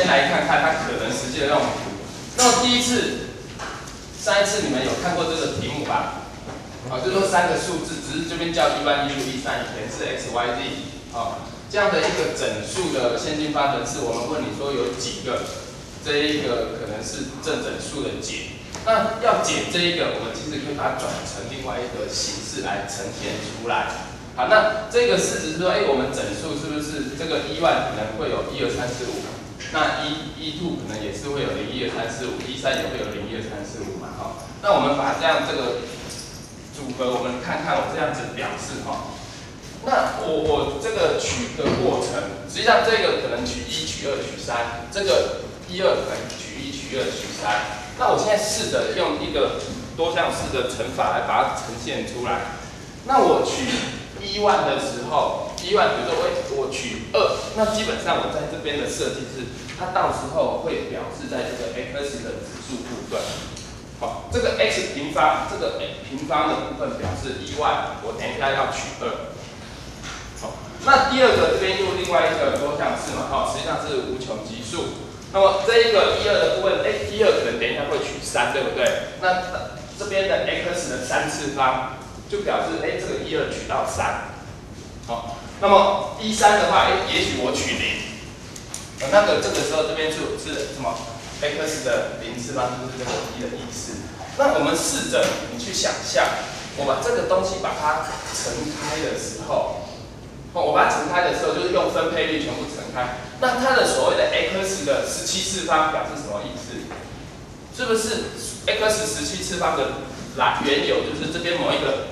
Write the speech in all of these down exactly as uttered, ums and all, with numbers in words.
来看看它可能实际的用途。那么第一次，上一次你们有看过这个题目吧？好，就是说三个数字，只是这边叫 e 一、e 二、e 三，以前是 x、y、z， 好，这样的一个整数的线性方程式，我们问你说有几个？这一个可能是正整数的解。那要解这一个，我们其实可以把它转成另外一个形式来呈现出来。好，那这个式子是说，哎、欸，我们整数是不是这个 e 一 可能会有一二三四五？那 e 一 可能也是会有零一二三四五 ，e 三也会有零一二三四五嘛，哈。那我们把这样这个组合，我们看看我这样子表示哈。那我我这个取的过程，实际上这个可能取一、取二、取三，这个一二可能取一、取二、取三。那我现在试着用一个多项式的乘法来把它呈现出来。那我取一万的时候，一万比如说我我取二，那基本上我在这边的设计是，它到时候会表示在这个 x 的指数部分。好，这个 x 平方，这个平方的部分表示一万，我等一下要取二。好，那第二个这边用另外一个多项式嘛，哈，实际上是无穷级数。那么这一个一二的部分，哎，一二可能等一下会取三，对不对？那这边的 x 的三次方就表示，哎，这个一二取到三。好，那么一三的话，哎，也许我取零。那个这个时候这边是是什么 ？x 的零次方就是这个一的意思。那我们试着你去想象，我把这个东西把它乘开的时候。哦，我把它乘开的时候，就是用分配率全部乘开。那它的所谓的 x 的十七次方表示什么意思？是不是 x 十七次方的来原有就是这边某一个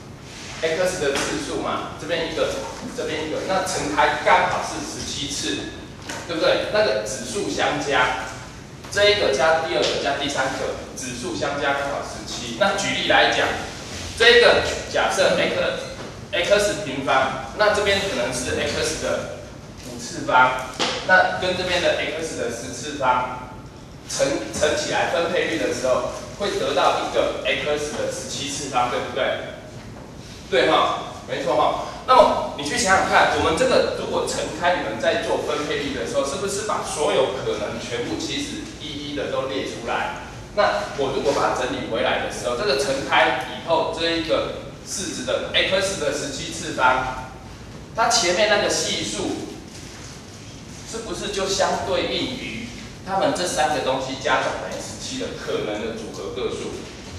x 的次数嘛？这边一个，这边一个，那乘开刚好是十七次，对不对？那个指数相加，这一个加第二个加第三个，指数相加刚好十七。那举例来讲，这一个假设 x x 平方，那这边可能是 x 的五次方，那跟这边的 x 的十次方乘乘起来分配率的时候，会得到一个 x 的十七次方，对不对？对哈，没错哈。那么你去想想看，我们这个如果乘开，你们在做分配率的时候，是不是把所有可能全部其实一一的都列出来？那我如果把它整理回来的时候，这个乘开以后，这一个式子的 x 的十七次方，它前面那个系数，是不是就相对应于它们这三个东西加总等于十七的可能的组合个数？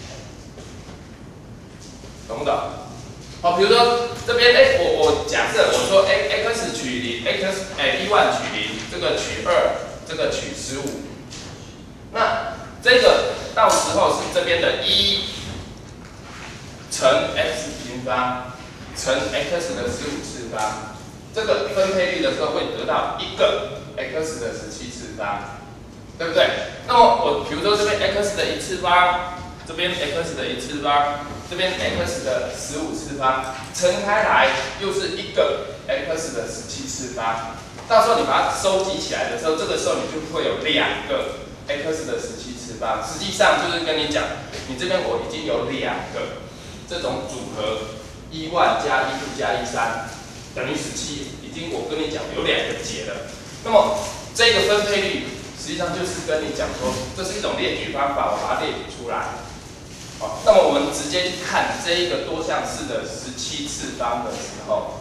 懂不懂？好，比如说这边，哎，我我假设我说，哎 ，x 取零 ，x 哎一万取零，这个取二，这个取十五，那这个到时候是这边的一。乘 x 平方乘 x 的十五次方，这个分配率的时候会得到一个 x 的十七次方，对不对？那么我比如说这边 x 的一次方，这边 x 的一次方，这边 x 的十五次方，乘开来又是一个 x 的十七次方。到时候你把它收集起来的时候，这个时候你就会有两个 x 的十七次方。实际上就是跟你讲，你这边我已经有两个。这种组合一万加一 two 加一三等于十七，已经我跟你讲有两个解了。那么这个分配率实际上就是跟你讲说，这是一种列举方法，我把它列举出来。好，那么我们直接去看这一个多项式的十七次方的时候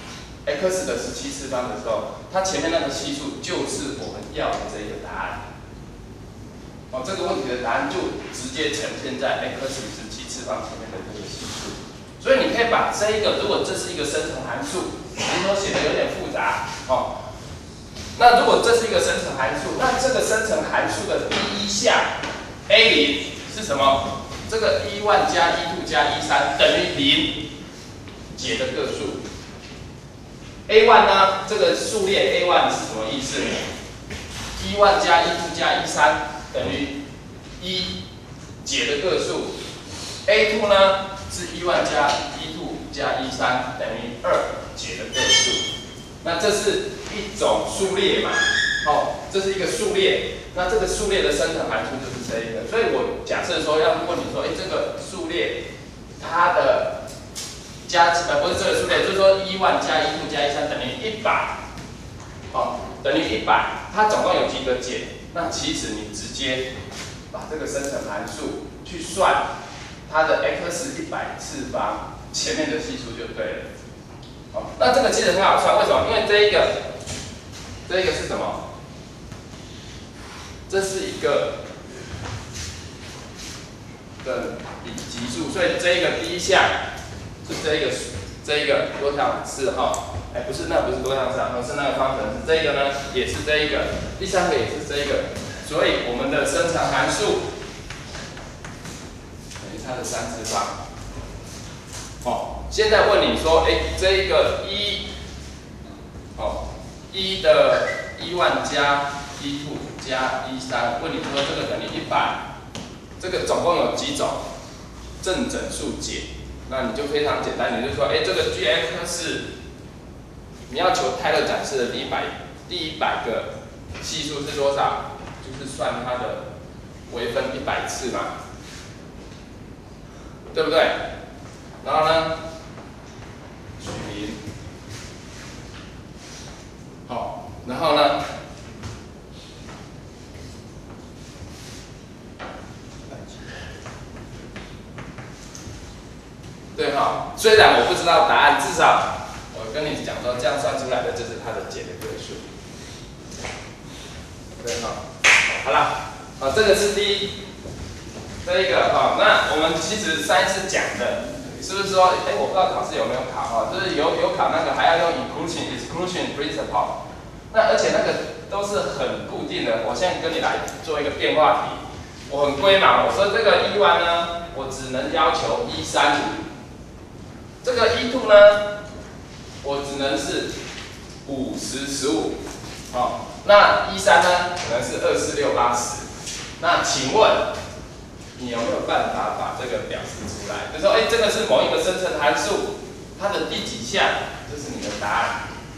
，x 的十七次方的时候，它前面那个系数就是我们要的这一个答案。哦，这个问题的答案就直接呈现在 x 十七次方前面的这个系数，所以你可以把这一个，如果这是一个生成函数，只是说写的有点复杂，哦，那如果这是一个生成函数，那这个生成函数的第一项 a 零是什么？这个一万加一 two 加一三等于零，解的个数。a 一 呢，这个数列 a 一 是什么意思？一万加一 two 加一三。等于一解的个数 ，a 二 呢是一万加一 two 加一三等于二解的个数。那这是一种数列嘛？哦，这是一个数列。那这个数列的生成函数就是这一个。所以我假设说要问你说，哎，这个数列它的加呃不是这个数列，就是说一万加一 two 加一三等于一百。哦， 等于一百，它总共有几个解？那其实你直接把这个生成函数去算它的 x 一百次方前面的系数就对了。哦，那这个其实很好算，为什么？因为这一个，这一个是什么？这是一个的级数，所以这一个第一项是这一个这一个多项式哈，哎，不是，那不是多项式，而是那个方程式。这个呢也是这一个，第三个也是这一个，所以我们的生成函数等于它的三次方。哦，现在问你说，哎，这一个一，哦，一的一万加一 two 加一三，问你说这个等于一百，这个总共有几种正整数解？那你就非常简单，你就说，哎，这个 g(x) 你要求泰勒展示的第一百第一百个系数是多少？就是算它的微分一百次嘛，对不对？然后呢，取零，好，然后呢，对哈，虽然我不知道答案，至少我跟你讲说，这样算出来的就是它的解的个数。对哈，好了，好，这个是第一，这一个哈，那我们其实上一次讲的。是不是说，哎，我不知道考试有没有考哈，就是有有考那个还要用 inclusion exclusion principle， 那而且那个都是很固定的。我现在跟你来做一个变化题，我很龟毛，我说这个 一 one 呢，我只能要求一三五，这个一 two 呢，我只能是五十十五，哦，那一三呢，可能是二四六八十，那请问？你有没有办法把这个表示出来？就说，哎，这个是某一个生成函数，它的第几项，这是你的答案。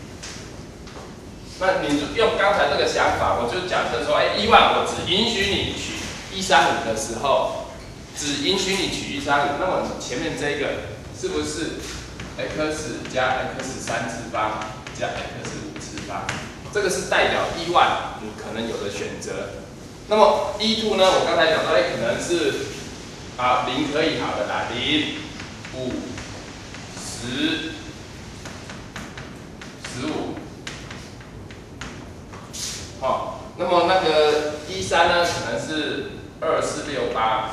那你就用刚才这个想法，我就假设说，哎，一万我只允许你取一三五的时候，只允许你取一三五，那么你前面这个是不是 x 加 x 三次方加 x 五次方？这个是代表一万你可能有的选择。那么一 two 呢？我刚才讲到，哎，可能是啊零可以好的啦，零、五、十、十五，好，那么那个一三呢，可能是二四六八，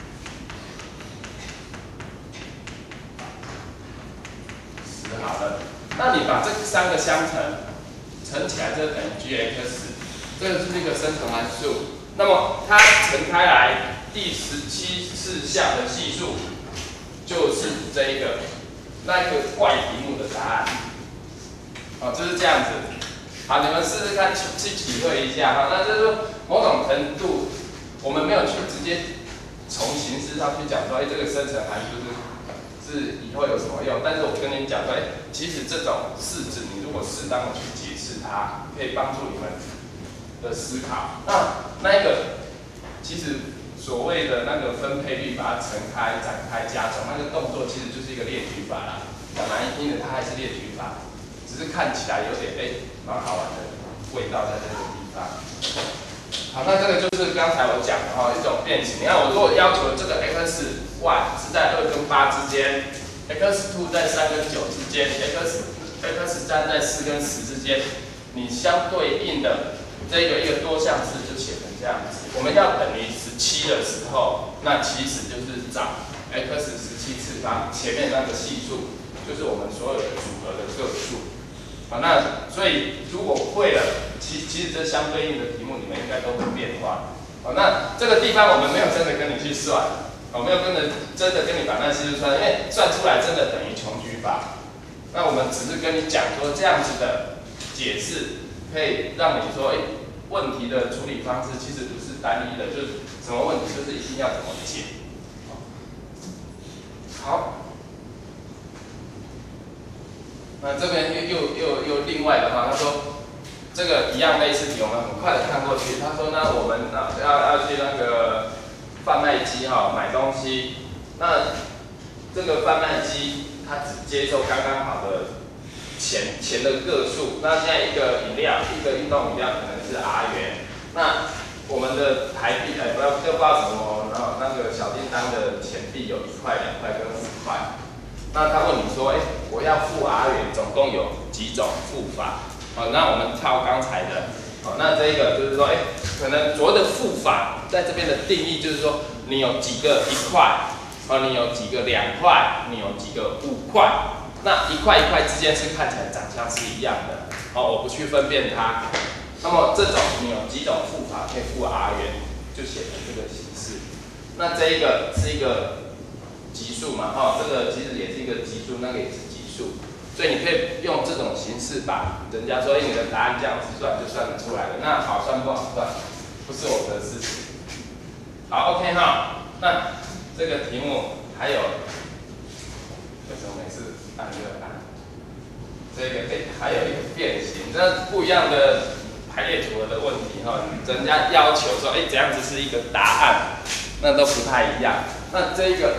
十好了。那你把这三个相乘，乘起来就等于 g(x)， 这个是一个生成函数。那么它乘开来，第十七次项的系数就是这一个那个怪题目的答案。哦，就是这样子。好，你们试试看去去体会一下哈。那就是说某种程度，我们没有去直接从形式上去讲说，哎，这个生成函数是是以后有什么用？但是我跟你讲说，哎，其实这种式子，你如果适当的去解释它，可以帮助你们的思考。那那一个其实所谓的那个分配率，把它乘开、展开、加总，那个动作其实就是一个列举法啦。讲难听的，它还是列举法，只是看起来有点哎蛮好玩的味道在这个地方。好，那这个就是刚才我讲的哈，一种变形。你看我如果要求这个 x one 是在二跟八之间 ，x two 在三跟九之间 ，x x 三在四跟十之间，你相对应的这个一个多项式就写成这样子。我们要等于十七的时候，那其实就是找 x 十七次方前面那个系数，就是我们所有的组合的个数。好，那所以如果会了，其其实这相对应的题目你们应该都会变化。好，那这个地方我们没有真的跟你去算，我没有跟着真的跟你把那个系数算，因为算出来真的等于穷举法。那我们只是跟你讲说这样子的解释，可以让你说，哎，问题的处理方式其实不是单一的，就是什么问题就是一定要怎么解。好。那这边又又又又另外的话，他说这个一样类似题，我们很快的看过去。他说呢，我们啊要要去那个贩卖机哈、哦、买东西，那这个贩卖机它只接受刚刚好的钱钱的个数。那现在一个饮料，一个运动饮料可能是 R 元。那我们的台币，哎，不要就不知道什么，然后那个小叮当的钱币有一块、两块跟五块。那他问你说，哎，我要付 R 元，总共有几种付法？好，那我们跳刚才的，好，那这个就是说，哎，可能所谓的付法，在这边的定义就是说，你有几个一块，啊，你有几个两块，你有几个五块。那一块一块之间是看起来长相是一样的，好，我不去分辨它。那么这种你有几种付法可以付 R 元，就写成这个形式。那这一个是一个级数嘛，哈，这个其实也是一个级数，那个也是级数，所以你可以用这种形式把人家说，哎，你的答案这样子算就算得出来了。那好算不好算，不是我的事情。好 ，OK 哈，那这个题目还有，为什么每次按这个按？这个哎，还有一个变形，这不一样的排列组合的问题哈，人家要求说，哎，怎样子是一个答案，那都不太一样。那这一个，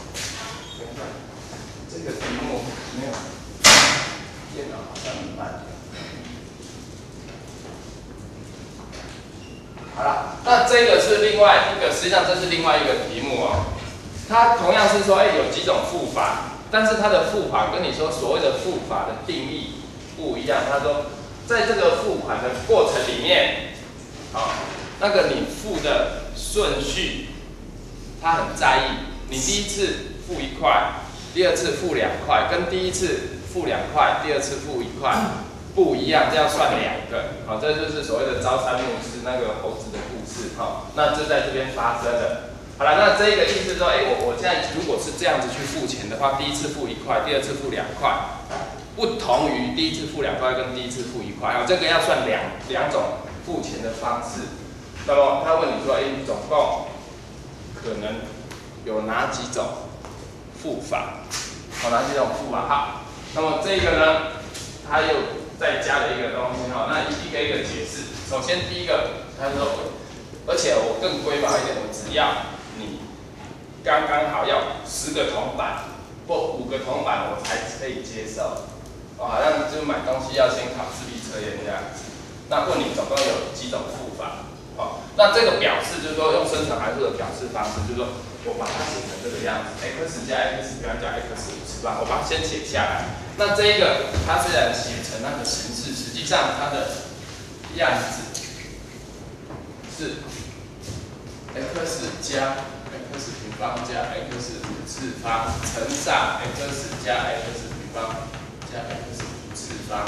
这个题目没有，电脑好像很慢。好了，那这个是另外一个，实际上这是另外一个题目哦。它同样是说，哎，有几种付法，但是它的付法跟你说所谓的付法的定义不一样。他说，在这个付款的过程里面，啊，那个你付的顺序，他很在意。你第一次付一块，第二次付两块，跟第一次付两块，第二次付一块不一样，这样算两个。好，这就是所谓的朝三暮四那个猴子的故事。哈，那就在这边发生了。好了，那这个意思说，哎，我我现在如果是这样子去付钱的话，第一次付一块，第二次付两块，不同于第一次付两块跟第一次付一块。啊，这个要算两两种付钱的方式。那么他问你说，哎，你总共可能有哪几种付法？好，哪几种付法？好，那么这个呢，他又再加了一个东西哈，那一个一个解释。首先第一个，他说，而且我更龟毛一点，我只要你刚刚好要十个铜板或五个铜板，我才可以接受。哦，好像就买东西要先考智力测验这样子。那问你总共有几种付法？哦，那这个表示就是说用生成函数的表示方式，就是说我把它写成这个样子 ，x 加 x 比方加 x 五次方，我把它先写下来。那这一个它虽然写成那个形式，实际上它的样子是 x 加 x 平方加 x 五次方乘上 x 加 x 平方加 x 五次方。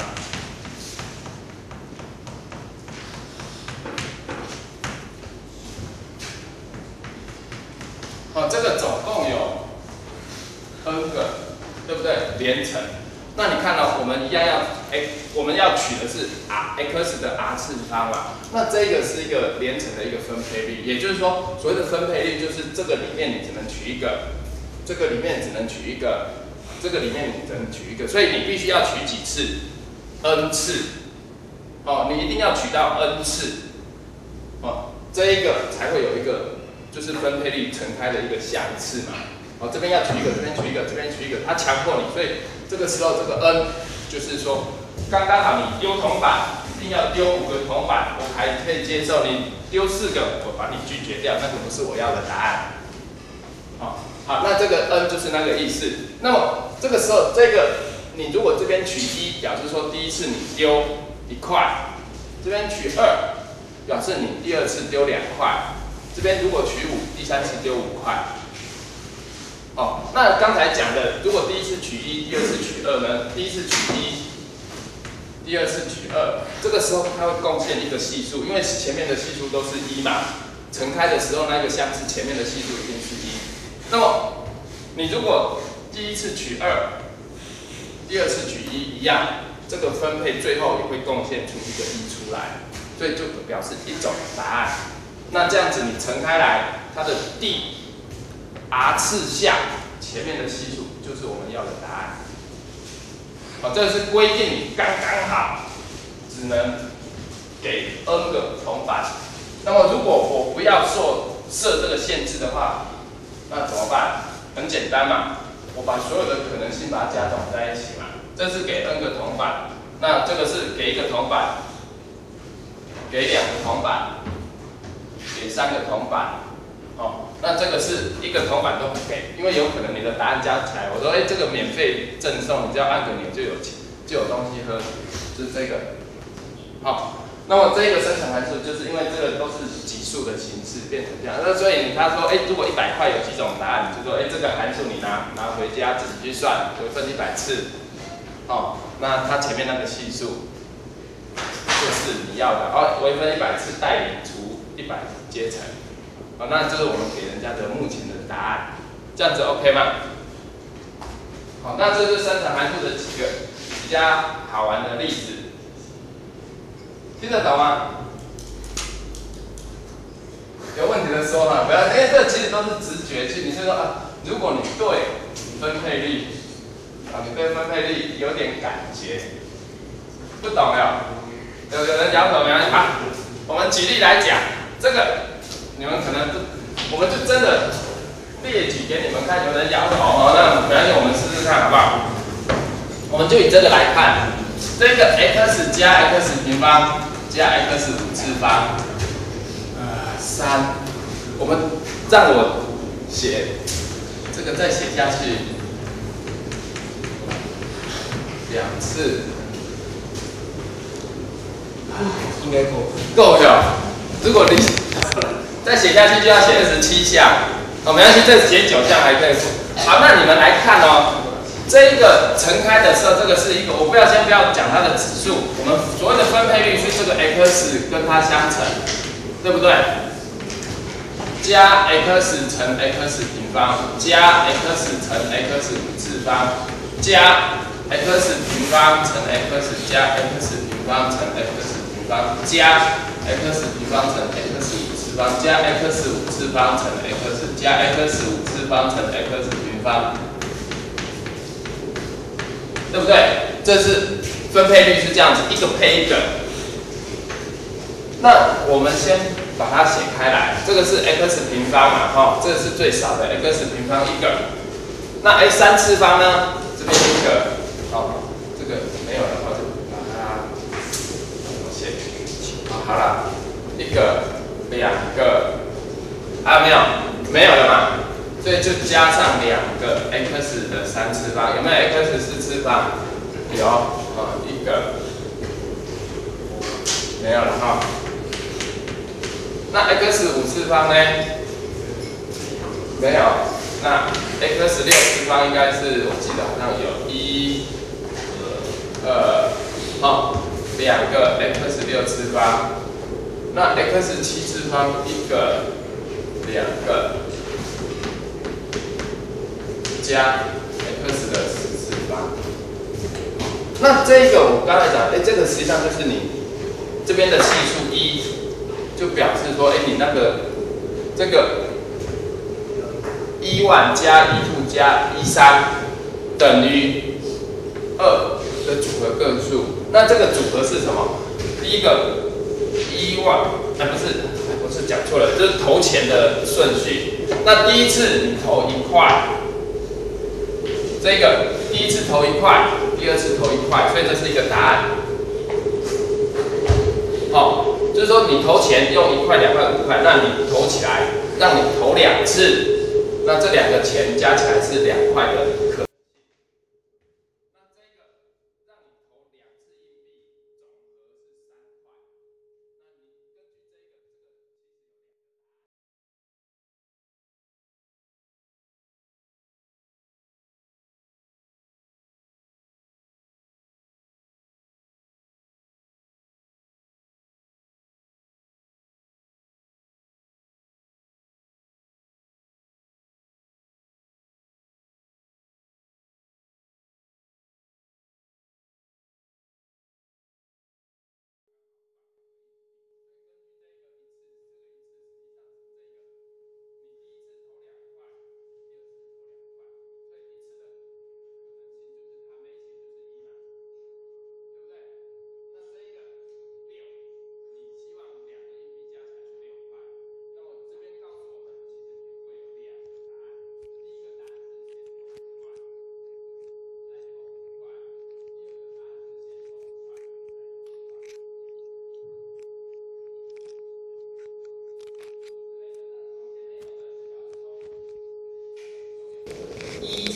哦，这个总共有 n 个，对不对？连乘。那你看到、哦、我们一样要，哎，我们要取的是 r x 的 r 次方嘛。那这个是一个连乘的一个分配率，也就是说，所谓的分配率就是这个里面你只能取一个，这个里面只能取一个，这个里面你只能取一个，所以你必须要取几次 n 次。哦，你一定要取到 n 次，哦，这一个才会有一个。就是分配率乘开的一个项次嘛，哦，这边要取一个，这边取一个，这边取一个，它强迫你，所以这个时候这个 n 就是说刚刚好，你丢铜板一定要丢五个铜板，我还可以接受，你丢四个，我把你拒绝掉，那个不是我要的答案。好，好，那这个 n 就是那个意思。那么这个时候，这个你如果这边取一，表示说第一次你丢一块，这边取二，表示你第二次丢两块。这边如果取五，第三次丢五块。哦，那刚才讲的，如果第一次取一，第二次取二呢？第一次取一，第二次取二，这个时候它会贡献一个系数，因为前面的系数都是一嘛，乘开的时候那个项次前面的系数一定是一。那么你如果第一次取二，第二次取一一样，这个分配最后也会贡献出一个一出来，所以就表示一种答案。那这样子你乘开来，它的第 r 次项前面的系数就是我们要的答案。好，这是规定你刚刚好只能给 n 个铜板。那么如果我不要设设这个限制的话，那怎么办？很简单嘛，我把所有的可能性把它加总在一起嘛。 这是给 n 个铜板，那这个是给一个铜板，给两个铜板，给三个铜板，哦，那这个是一个铜板都不给，因为有可能你的答案加起来，我说，哎，这个免费赠送，你只要按个钮就有钱，就有东西喝，就是这个，好。那么这个生成函数，就是因为这个都是级数的形式变成这样，那所以他说，哎，如果一百块有几种答案，你就说，哎，这个函数你拿拿回家自己去算，微分一百次，哦，那它前面那个系数就是你要的，哦，微分一百次代领除一百阶乘，哦，那这是我们给人家的目前的答案，这样子 OK 吗？好，那这是生成函数的几个比较好玩的例子。听得懂吗？有问题的说哈，不要，因为这其实都是直觉性。你是说啊，如果你对分配率啊，你对分配率有点感觉，不懂了，有有人摇头没关系啊。我们举例来讲，这个你们可能不，我们就真的列举给你们看。有人摇头哦，那没关系，我们试试看好不好？我们就以这个来看，这个 x 加 x 平方。加 x 五次方，呃，三，我们让我写这个再写下去两次，应该够够了。如果你再写下去就要写二十七项，哦，没关系，这写九项还可以。好，那你们来看哦。这一个乘开的时候，这个是一个，我不要先不要讲它的指数，我们所谓的分配率是这个 x 跟它相乘，对不对？加 x 乘 x 平方加 x 乘 x 五次方加 x 平方乘 x 加 x 平方乘 x 平方加 x 平方乘 x 五次方加 x 五次方乘 x 加 x 五次方乘 x 平方。对不对？这是分配率是这样子，一个配一个。那我们先把它写开来，这个是 x 平方嘛，哈，这个是最少的 x 平方一个。那哎三次方呢？这边一个，好，这个没有的话就把它怎么写？好，好了，一个、两个，还有没有？没有了嘛？所以就加上两个 x 的三次方，有没有 x 四次方？有，啊，一个，没有了哈。那 x 五次方呢？没有。那 x 六次方应该是，我记得好像有一、二，好，两个 x 六次方。那 x 七次方一个、两个。加 x 的十次方，那这个我刚才讲，哎，这个实际上就是你这边的系数一，就表示说，哎，你那个这个一万加一 two 加一三等于二的组合个数。那这个组合是什么？第一个一万，哎，不是，不是讲错了，这是投钱的顺序。那第一次你投一块。这个第一次投一块，第二次投一块，所以这是一个答案。好，就是说你投钱用一块、两块、五块，那你投起来，让你投两次，那这两个钱加起来是两块的可。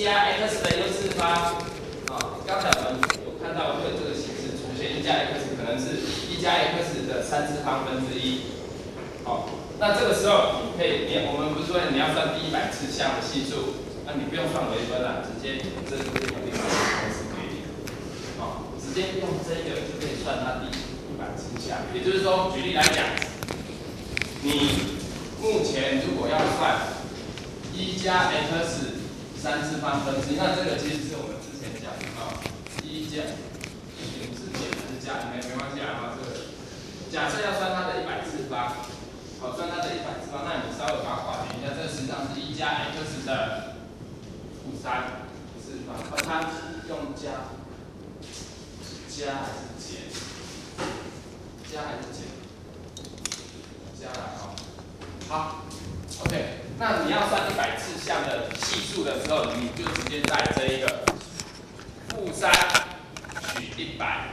加 x 的 u 次方，啊，刚才我们有看到会有这个形式出现，一加 x 可能是一加 x 的三次方分之一，好，那这个时候你可以，你我们不是说你要算第一百次项的系数，那你不用算微分了，直接这这边有另外一个公式给你，好，直接用这个就可以算它第一百次项，也就是说，举例来讲，你目前如果要算一加 x 三次方分之一，那这个其实是我们之前讲的啊，一加零是减还是加？没没关系啊，这个假设要算它的一百次方，好，算它的一百次方，那你稍微把它划点一下，这实际上是一加 x 的负三次方，而它用加加还是减？加还是减？加来哦，好。OK， 那你要算一百次项的系数的时候，你就直接带这一个负三取一百，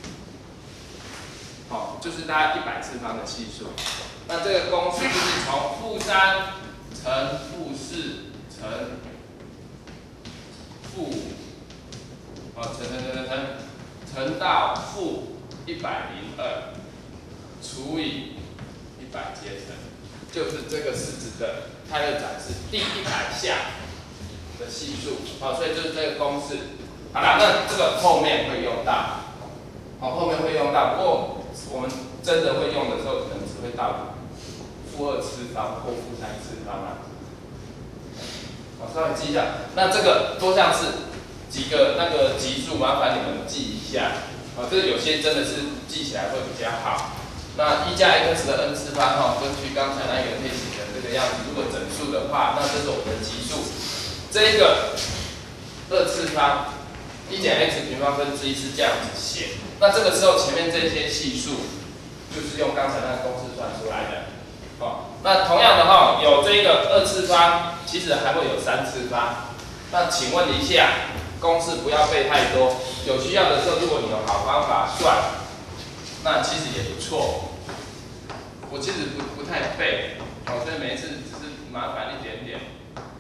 好，就是它一百次方的系数。那这个公式就是从负三乘负四乘负五，好，乘乘乘乘乘乘到负一百零二除以一百阶乘。就是这个是指的泰勒展示第一百项的系数，好，所以就是这个公式。好了，那这个后面会用到，好，后面会用到。不过我们真的会用的时候，可能只会到负二次方或负三次方啊。好，稍微记一下。那这个多项式几个那个级数，麻烦你们记一下。好，这个有些真的是记起来会比较好。那一加 x 的 n 次方哈，根据刚才那个类型的这个样子，如果整数的话，那这是我们的级数。这一个二次方一减 x 平方分之一是这样子写。那这个时候前面这些系数就是用刚才那个公式算出来的。哦，那同样的哈，有这个二次方，其实还会有三次方。那请问一下，公式不要背太多，有需要的时候，如果你有好方法算。那其实也不错，我其实不不太背，哦，所以每一次只是麻烦一点点。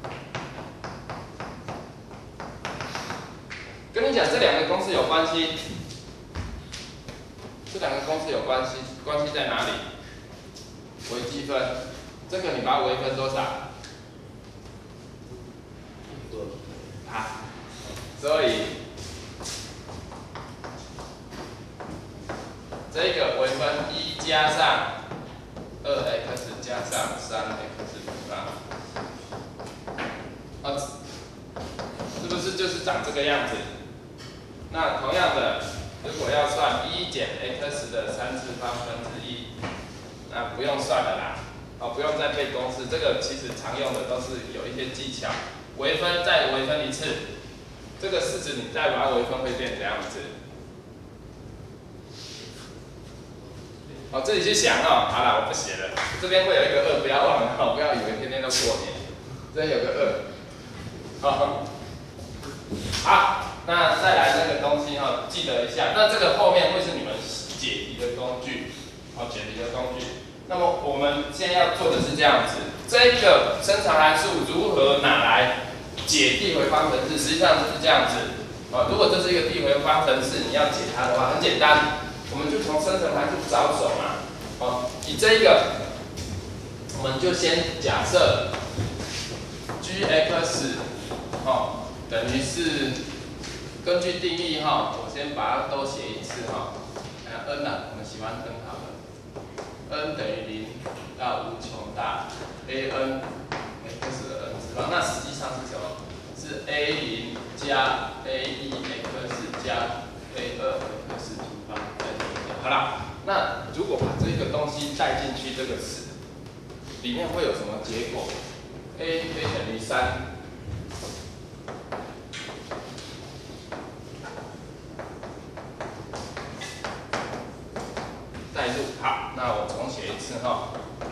跟你讲，这两个公式有关系，这两个公式有关系，关系在哪里？微积分，这个你把它微分多少？好，所以。这个微分一加上二 x 加上三 x 平方，啊，是不是就是长这个样子？那同样的，如果要算一减 x 的三次方分之一，那不用算了啦，哦，不用再背公式，这个其实常用的都是有一些技巧，微分再微分一次，这个式子你再把它微分会变这样子。好，这里去想哦，好了，我不写了。这边会有一个二，不要忘了哦，不要以为天天都过年。这边有个二，好，好，那再来那个东西哈、哦，记得一下。那这个后面会是你们解题的工具，好，解题的工具。那么我们现在要做的是这样子，这个伸长函数如何拿来解递回方程式？实际上就是这样子。哦，如果这是一个递回方程式，你要解它的话，很简单。我们就从生成函数着手嘛，哦，以这一个，我们就先假设 g(x) 哦等于是根据定义哈、哦，我先把它都写一次哈、哦，哎 n 啊，我们喜欢 n 好了 ，n 等于零到无穷大 ，an x 的 n 次方，那实际上是什么？是 a 零加 a 一 x 加 a 二 x 平方。好啦，那如果把这个东西带进去这个式，里面会有什么结果 ？a a 等于三，代入。好，那我重写一次哈。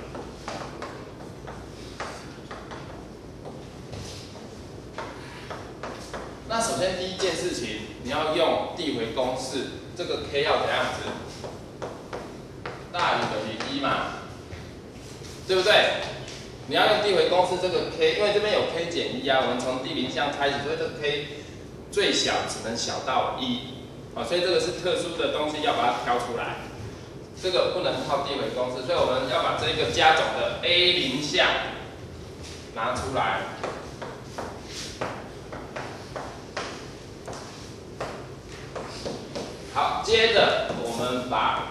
那首先第一件事情，你要用递回公式，这个 k 要怎样子？大于等于一嘛，对不对？ 你要用递回公式这个 k， 因为这边有 k 减一啊，我们从第零项开始，所以这个 k 最小只能小到一，啊，所以这个是特殊的东西，要把它挑出来。这个不能靠递回公式，所以我们要把这个加总的 a 零项拿出来。好，接着我们把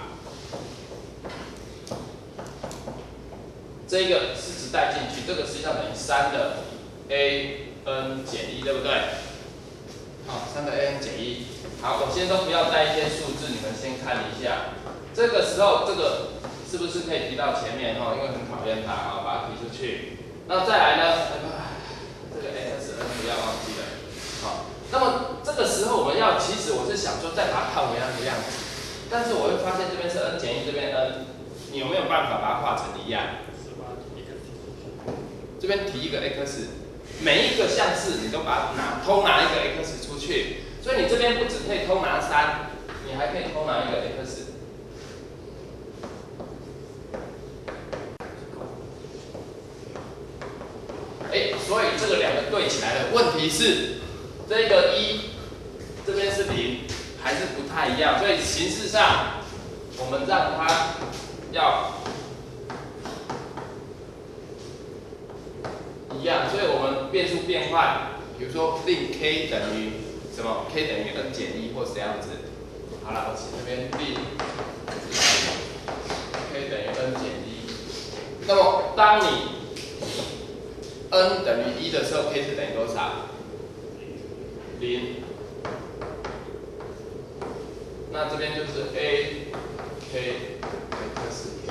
这个式子带进去，这个实际上等于三的 a n 减一，对不对？好，三的 a n 减一。好，我先都不要带一些数字，你们先看一下。这个时候，这个是不是可以提到前面哈？因为很讨厌它，好，把它提出去。那再来呢？这个 x n 不要忘记了。好，那么这个时候我们要，其实我是想说再把它套回那个样子，但是我会发现这边是 n 减一，这边 n， 你有没有办法把它画成一样？这边提一个 x， 每一个项式你都把它拿偷拿一个 x 出去，所以你这边不只可以偷拿三，你还可以偷拿一个 x。哎，所以这个两个对起来了。问题是，这个一这边是零，还是不太一样。所以形式上，我们让它要一样。所以我们变数变换，比如说令 k 等于什么 ？k 等于 n 减一，或是这样子。好了，我写这边令 k 等于 n 减一。那么当你n 等于一的时候 ，k 是等于多少？零。那这边就是 a k x k。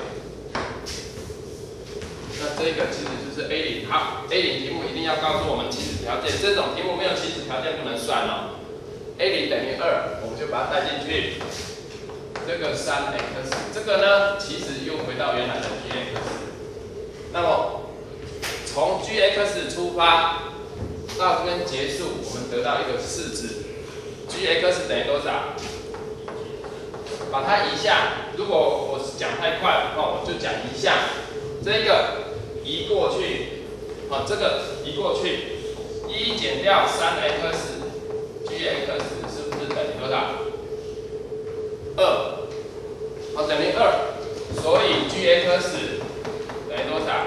那这个其实就是 a 零。好 ，a 零题目一定要告诉我们起始条件，这种题目没有起始条件不能算哦。a 零等于二，我们就把它带进去。这个三 x， 这个呢，其实又回到原来的 g x。那么从 g x 出发到这边结束，我们得到一个式子 ，g x 等于多少？把它移项。如果我讲太快，那我就讲移项。这个移过去，好，这个移过去，一减掉三 x，g x 是不是等于多少？二，好，等于二，所以 g x 等于多少？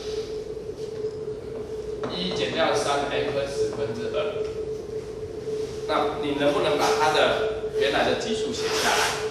一减掉三 x 分之二，那你能不能把它的原来的级数写下来？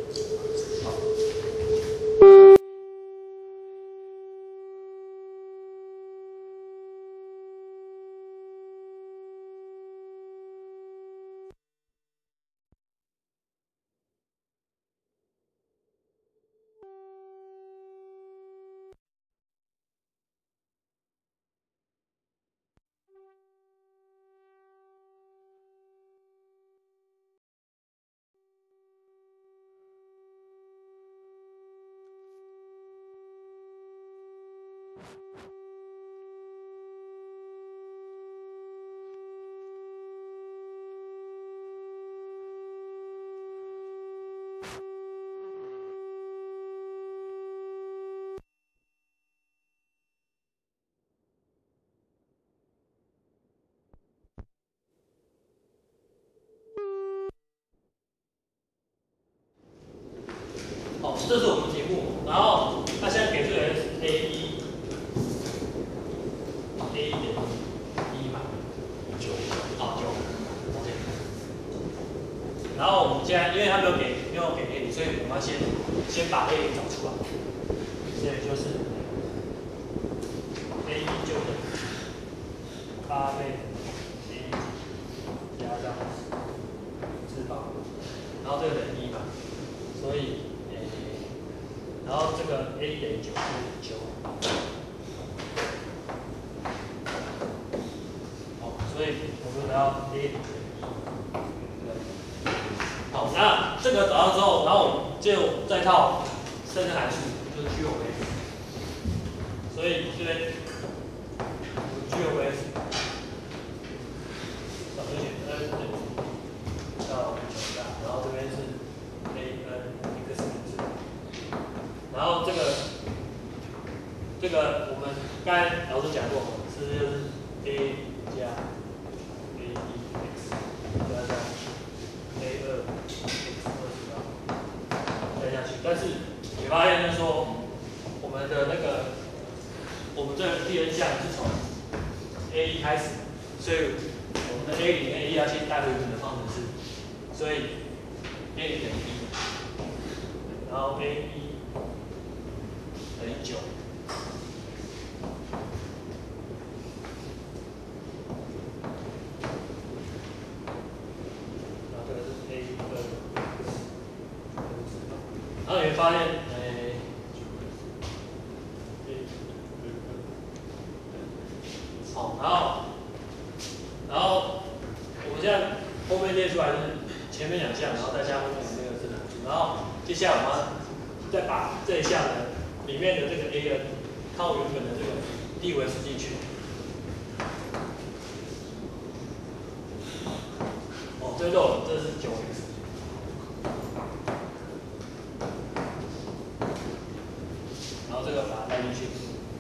好，这是我们题目，然后它现在给出来是 a 一 ，a 一等于一嘛，九，好九 ，OK。然后我们现在因为它没有给没有给 a 零，所以我们要先先把 a 零找出来，所以就是 a 一就等于八倍 a 一加上四方，然后这个等于一嘛，所以。然后这个 a 等于九是九，好，所以我们得到 a 等于一，好，那这个找到之后，然后我们就再套生成函数，就是 g of x， 所以这边 g of x， 早就写 n 等于到九下，然后这边是 a n x。然后这个这个我们刚才老师讲过，是不是就是 a 加 a 一 x 加上 a 二 x 二十八再下去？但是你发现就是说，我们的那个我们这个第 n 项是从 a 一开始，所以我们的 a 零跟 a 一要先带回原本的方程式，所以 a 零等于一，然后 a 一等于九。然后你会发现，诶、好，然后，然后我们现在后面列出来是前面两项，然后再加后面的那个自然数，然后接下来我们再把这一项的里面的这个 a n 套原本的这个递维数进去。哦，这漏了，这是九 x。然后这个把它带进去。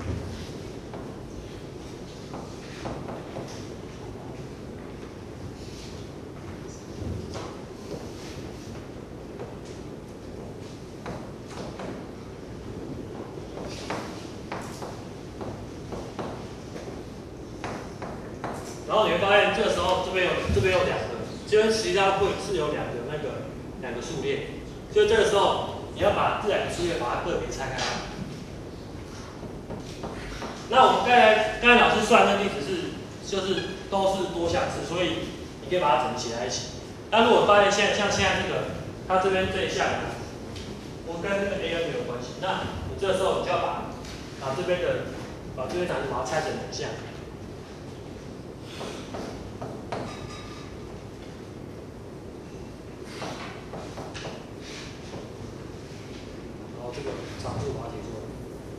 然后你会发现，这个时候这边有这边有两个，这边实际上会是有两个那个两个数列，所以这个时候你要把这两个数列把它个别拆开来。那我们刚才刚才老师算的例子是，就是都是多项式，所以你可以把它整齐在一起。那如果发现现在像现在这个，它这边这一项，我跟这个 a n 没有关系，那你这个时候你就要把把这边的把这边函数把它拆成两项。然后这个常数把它解出来。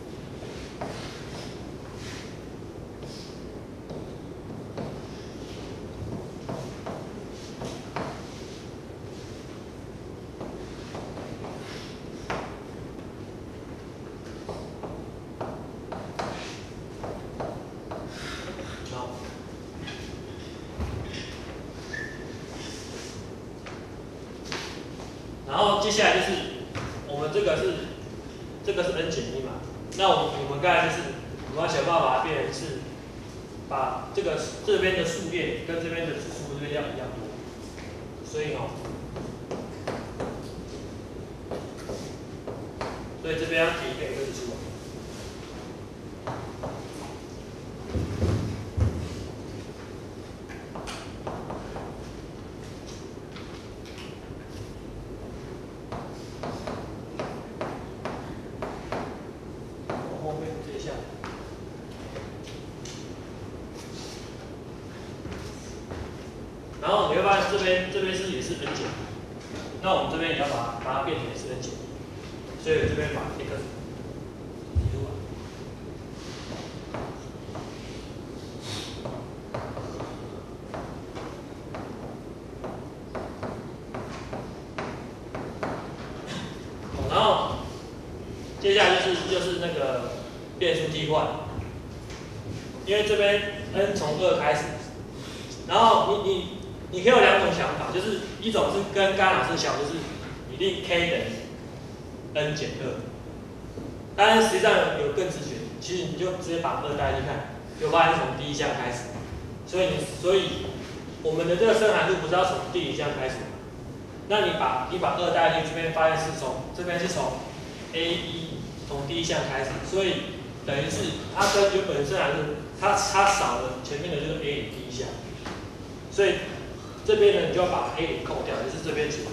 然后接下来就是我们这个是这个是 n 减一嘛，那我们我们刚才就是我们要想办法把它变成是把这个这边的数列跟这边的指数这边要一样多，所以哦，所以这边要提一个一个指数。然后你会发现这边这边是也是 n 减，那我们这边也要把它把它变成也是 n 减，所以这边把 x 提出来。然后接下来就是就是那个变数替换，因为这边 n 从二开始，然后你你。你可以有两种想法，就是一种是跟刚刚老师讲，就是你令 k 等于 n 减二，但是实际上有更直觉，其实你就直接把二带进去看，就发现是从第一项开始，所以你所以我们的这个生函数不是要从第一项开始吗？那你把你把二带进去，这边发现是从这边是从 a 一从第一项开始，所以等于是它跟原本生函数它它少了前面的就是 a 零第一项，所以。这边呢，你就要把 a 零扣掉，就是这边解。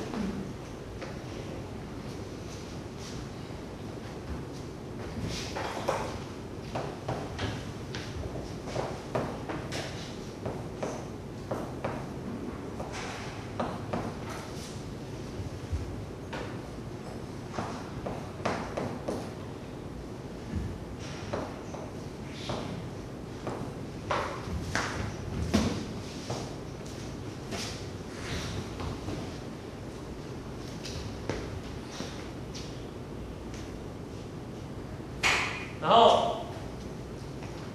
然后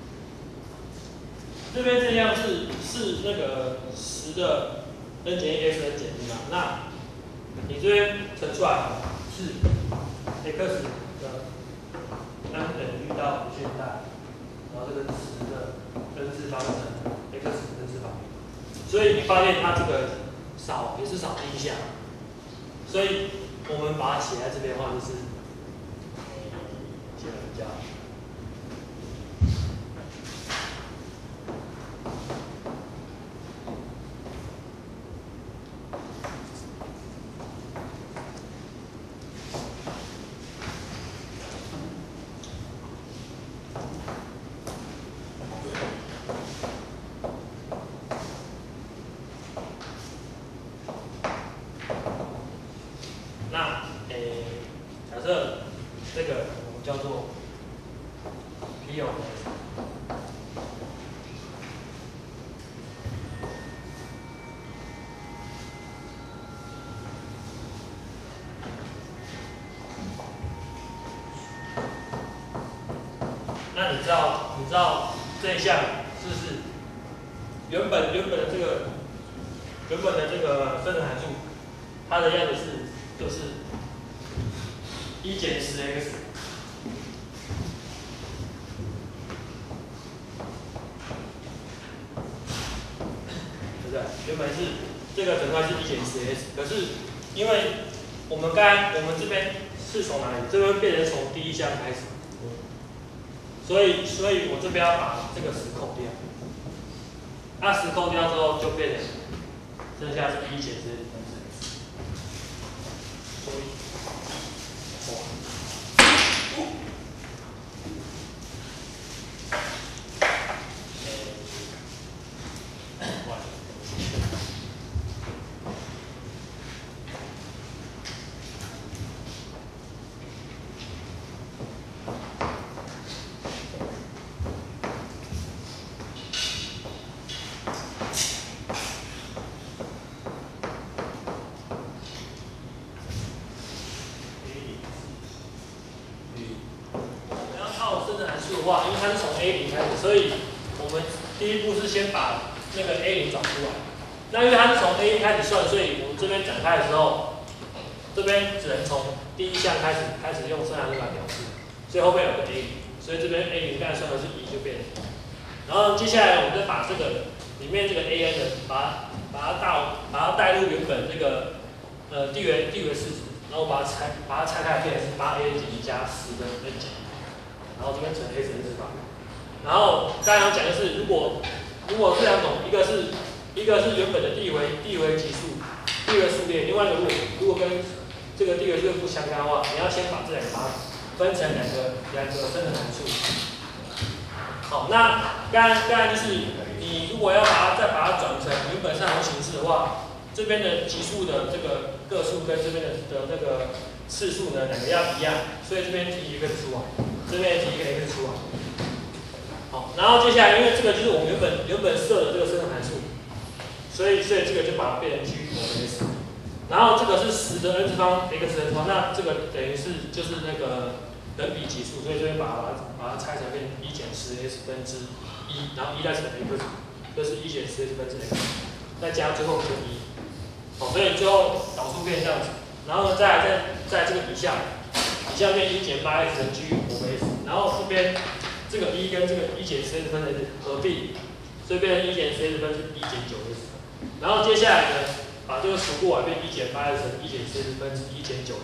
边这样是是那个十的 n 减一 x n 减一嘛？那你这边乘出来是 x 的 n 等于到无限大，然后这个十的 n 次方乘 x n 次方，所以你发现它这个少也是少第一项，所以我们把它写在这边的话就是，写比较。那诶，假设这个我们叫做 P of S。那你知道你知道这一项是不是原本原本的这个原本的这个生成函数，它的样子是就是一减十 x， 对不对？原本是这个整块是一减十 x， 可是因为我们刚才我们这边是从哪里？这边变成从第一项开始，所以所以我这边要把这个十扣掉，那十扣掉之后就变成剩下是一减十 x。所以，哇，话，因为它是从 A 零开始，所以我们第一步是先把那个 A 零找出来。那因为它是从 A 一开始算，所以我们这边展开的时候，这边只能从第一项开始开始用生函数来表示，所以后面有个 A 零，所以这边 A 零刚才算的是一就变成。然后接下来我们再把这个里面这个 A n 的把它把它带把它带入原本这个呃递回递回式子，然后把它拆把它拆开变成是八 A n 减一加十的 n 减一。然后这边乘 x n 次方，然后刚才有讲的是，如果如果这两种，一个是一个是原本的递回递回级数递回数列，另外一个如果如果跟这个递回数列不相干的话，你要先把这两个把它分成两个两个生成函数。好，那刚才刚才就是你如果要把它再把它转成原本上行形式的话，这边的级数的这个个数跟这边的的那个次数呢，两个要一样，所以这边提一个出来。这边提一个 x 出来，好，然后接下来，因为这个就是我们原本原本设的这个生成函数，所以所以这个就把它变成 G of S， 然后这个是十的 n 次方 x n 次方，那这个等于是就是那个等比级数，所以这边把它把它拆成变一减十 x 分之一，然后一再乘 x， 就是一减十 x 分之 x， 再加最后乘一，好，所以最后导数变这样子，然后再来在在这个底下。下面一减八 x 乘 G of S， 然后这边这个一跟这个一减十 x 分之合并，所以变成一减十 x 分之一减九 s， 然后接下来呢，把这个除过来变一减八 x 乘一减十 x 分之一减九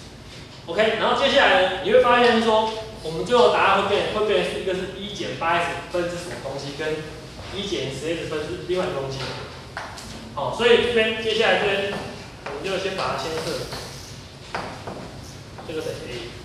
s。OK， 然后接下来呢，你会发现说，我们最后答案会变会变成一个是一减八 x 分之什么东西，跟一减十 x 分之另外一个东西。好，所以这边接下来这边我们就先把它先设。这个等于 A，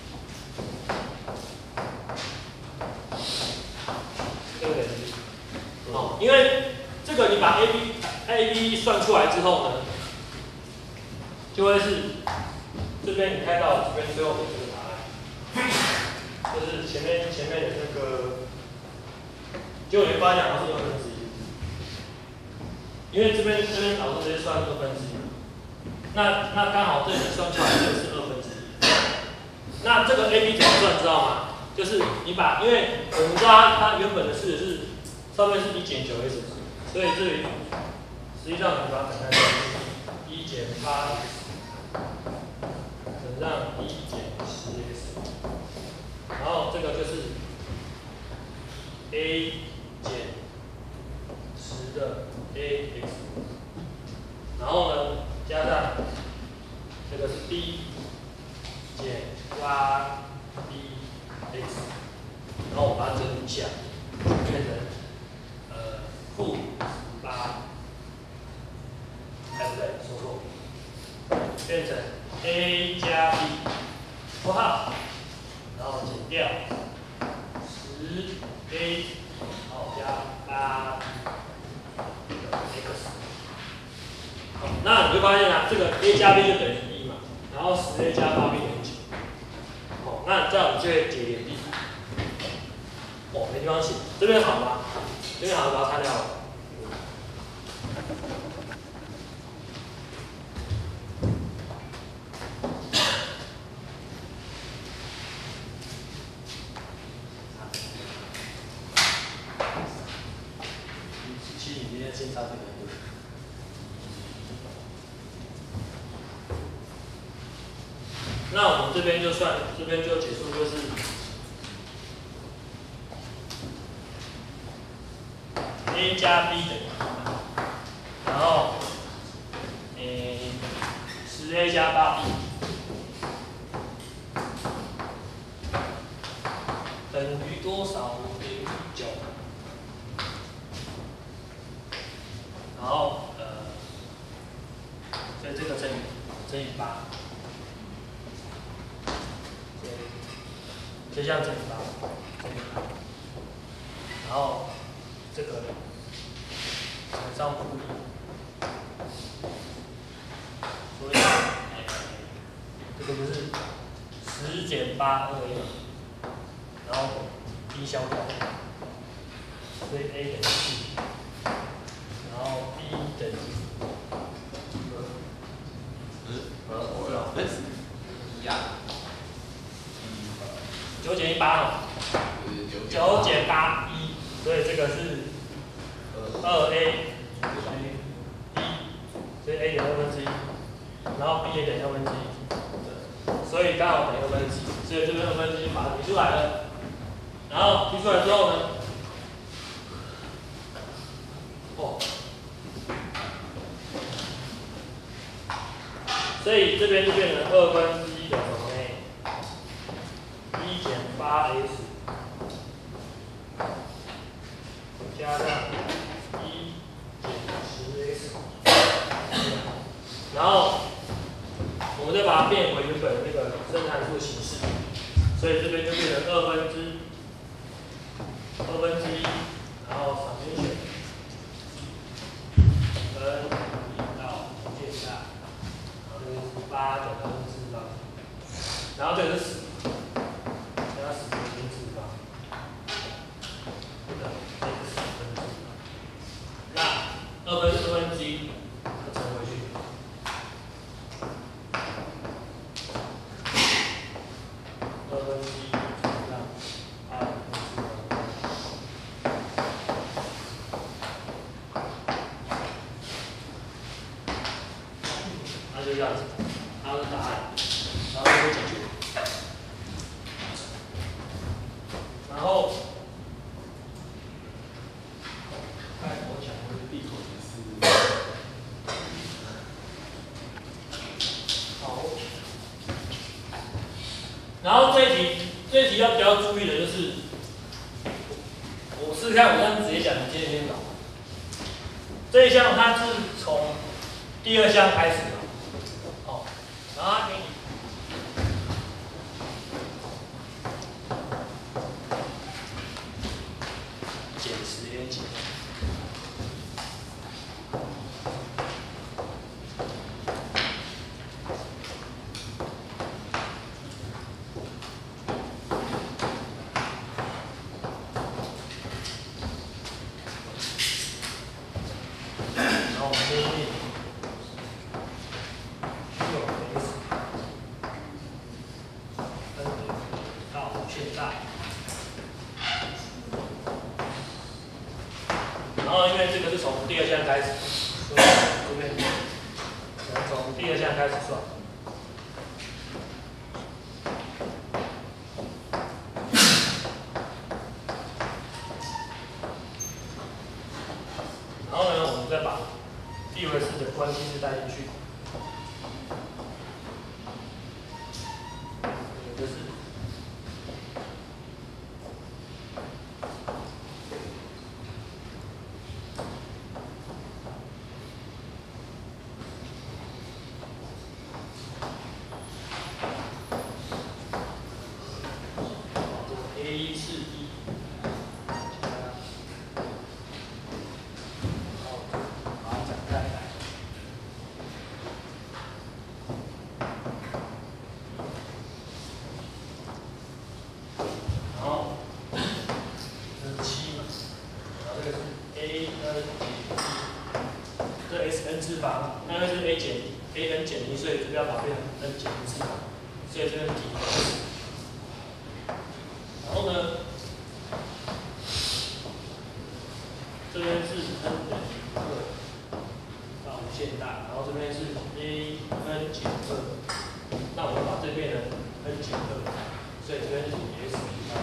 这个等于 B， 哦，因为这个你把 A B A B 算出来之后呢，就会是这边你看到这边最后的这个答案，就是前面前面的那个，结果你发现好像是二分之一，因为这边这边老师直接算二分之一，那那刚好这里算出来就是二分之一。那这个 A B 怎么算知道吗？就是你把，因为我们知道它它原本的式是上面是一减九 x， 所以这里实际上你把它展开成一减八 x 等上一减十 x， 然后这个就是 a 减十的 ax， 然后呢加上这个是 b 减八 bx， 然后我把它整理一下，变成呃负八，哎不对，说错，变成 a 加 b 括号，然后减掉十 a， 然后加八 x。好，那你就发现啊，这个 a 加 b 就等于一嘛，然后十 a 加八 b 等于九。好，那这样我们就会解点 b。哦，没地方写，这边好吗？这边好，把它擦掉了。其实你今天先擦这个。那我们这边就算，这边就结束，就是 a 加 b 等于一嘛，然后诶十 a 加八 b 等于多少？等于九，然后呃，所以这个乘以乘以八。就这样乘以八，乘以八，然后这个乘上负一，所以、欸、这个不是十减八二 a， 然后 b 消掉，所以 a 等于四，然后 b 等于二，二二一样。九减一八哦，九减八一，所以这个是二 a 等于一，所以 a 等于二分之一，然后 b 也等于二分之一，所以刚好等于二分之一，所以这边二分之一把它提出来了，然后提出来之后呢，哦，所以这边就变成二分之一的什么呢？一减八 x 加上一减十 x， 然后我们再把它变回原本的那个正函数形式，所以这边就变成二分之二分之一，然后上面选分一到无限大，然后这个是八减二分之八，然后这个是十。加十分之八，等 x 分之八，那二分四分之一乘回去，二分之一乘上二分之二，那就这样子，它是答案，然后就会解决。然后，开头讲的是闭口的是，好。然后这一题，这一题要比较注意的就是，我试试看，我这样直接讲，你今天先搞。这一项它是从第二项开始的，哦，然后它给你。减十 a 减，然后我们先列六 x 分到无限大。 后因为这个是从第二项开始，所以这边我们从第二项开始算。然后呢，我们再把第维式的关系式带进去。这是A 一是一，然后把它展开来。然后这是七嘛，然后这个是 A n 减一，这 S n 次方，那个是 A 减 A n 减一，所以这边要把它变成 n 减一次方，所以这边是 t。然后呢，这边是 n 等于二到无限大，然后这边是 A n 减二，那我们把这边的 n 减二，所以这边是 s 平方，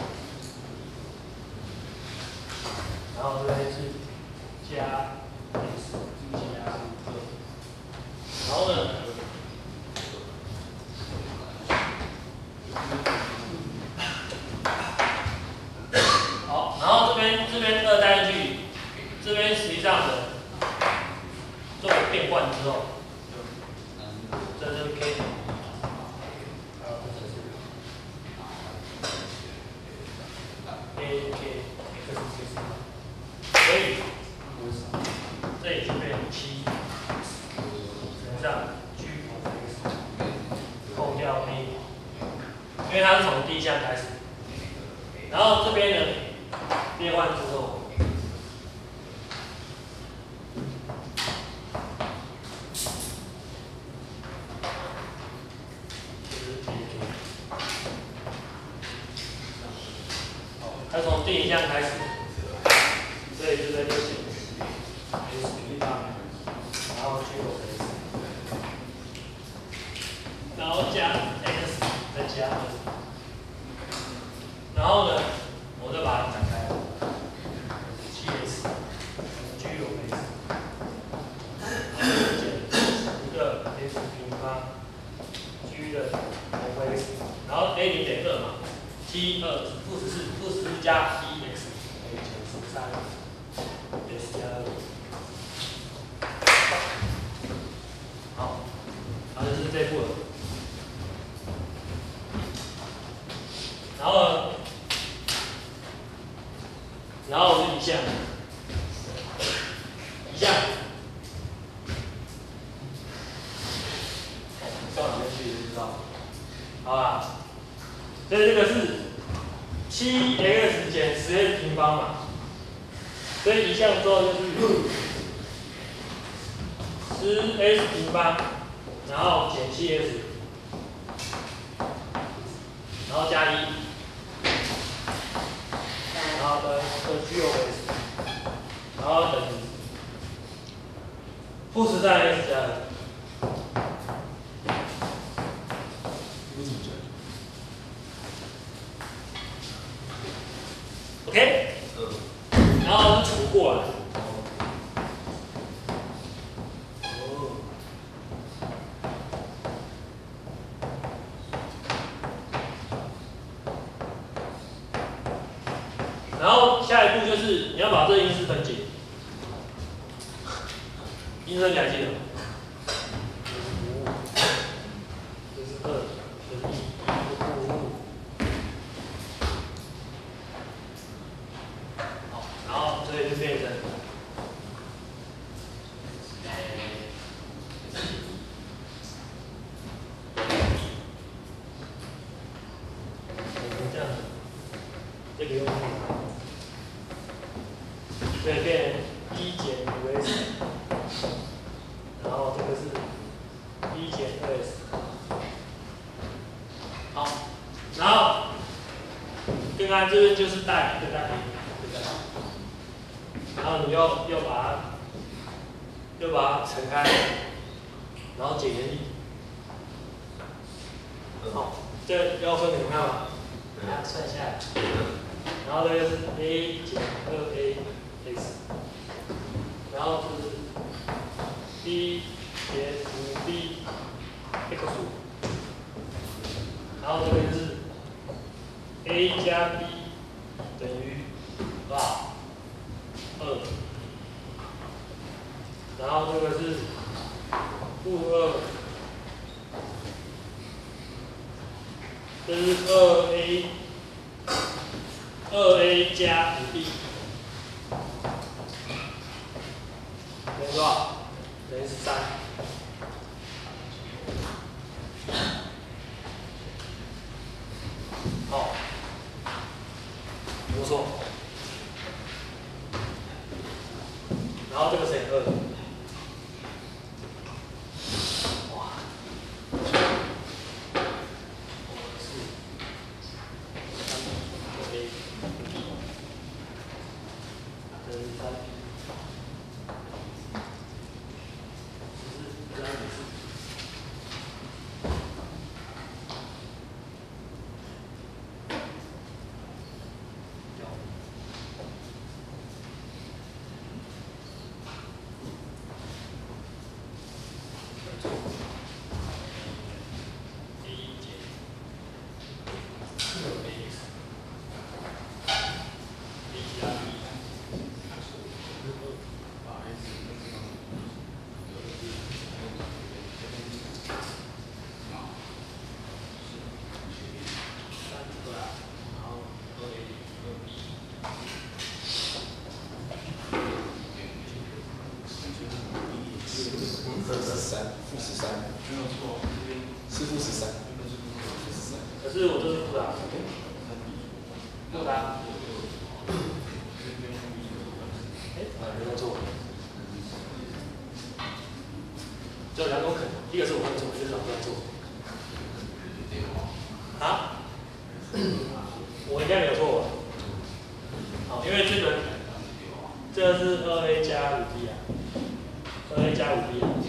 然后这边是加 s 加二，然后呢？好，然后这边这边二带进去，这边实际上的做变换之后，这是 k， 然后这是 a k x 所以这里就变成七乘上 g x 扣掉 a， 因为它是从第一项开始，然后这边呢变换之后。它从第一项开始，所以这边就写 s 平方，然后 g 有 s， 然后加 x 再加二，然后呢，我再把它展开 七 s g 有 s， 然后减一个 s 平方 g 的 s， 然后 a 零点二嘛。T 二负十四，负十四加 一 x 等于减十三 ，s 加二。好，然后就是这步了。然后，然后是一项，一项，到哪边去就知道，好吧？所以这个是七 x 减十 s 平方嘛，所以一项之后就是十 s 平方，然后减七 s， 然后加一，然后的的 g 有 s， 然后等于负十三 s 加二。OK， 然后除过来。然后下一步就是你要把这个因式分解，因式你还记得吗？这是二，这是一，这是五。好，然后所以就变成，我们这样，这个用这个。所以变一减五 s， 然后这个是一减二 s。好，然后刚刚这边就是带一个带一，对不对？然然后你又又把它又把它撑开，然后解原理。好，这要分给你们看吗？来算一下，然后这个是 a 减二 a x， 然后就是 b 减五 b x 五，然后这边是 a 加 b 等于多少？二，然后这个是负二。这是二 a， 二 a 加五 b， 等于多少？等于十三。好，不错。然后这个乘以二。可是我这是负的，负的。哎，没弄错。只有两种可能，一个是我问错，一个是老师问错。啊？我应该没有错吧？好，因为这个这是二 a 加五 b 啊，二 a 加五 b 啊。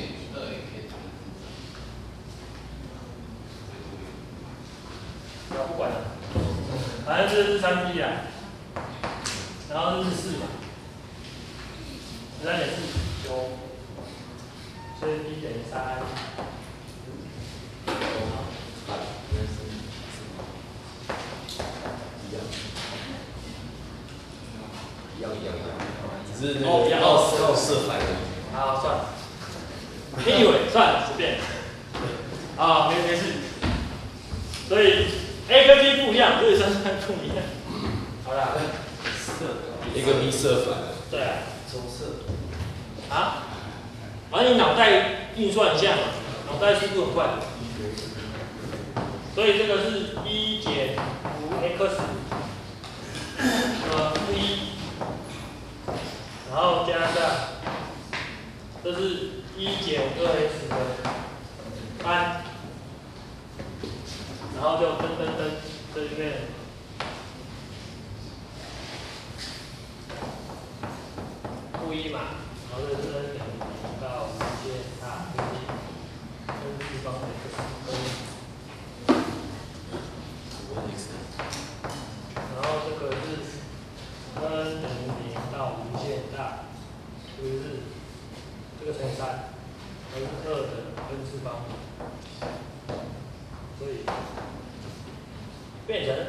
不管了，反正这是三 b 啊，然后这是四嘛，十三点四九，所以 b 等于三。 一样一样一样，只是那个要要设反的。 好，算了。你以为算了，随便。啊，没没事。所以 A 跟 B 不一样，这个算算不一样。好啦， 一个 B 设反的。 对啊。周设。啊？反正你脑袋运算一下嘛，脑袋速度很快。所以这个是一减五 x， 呃，负一。然后加上，这是一减二 x 的三，然后就噔噔噔，这里面负一嘛，然后这是 n 等于零到无限大负一 n 次方的 x， 然后这个是 n 等于零到无限大，就是这个乘以三，乘以二的 n 次方，所以变成，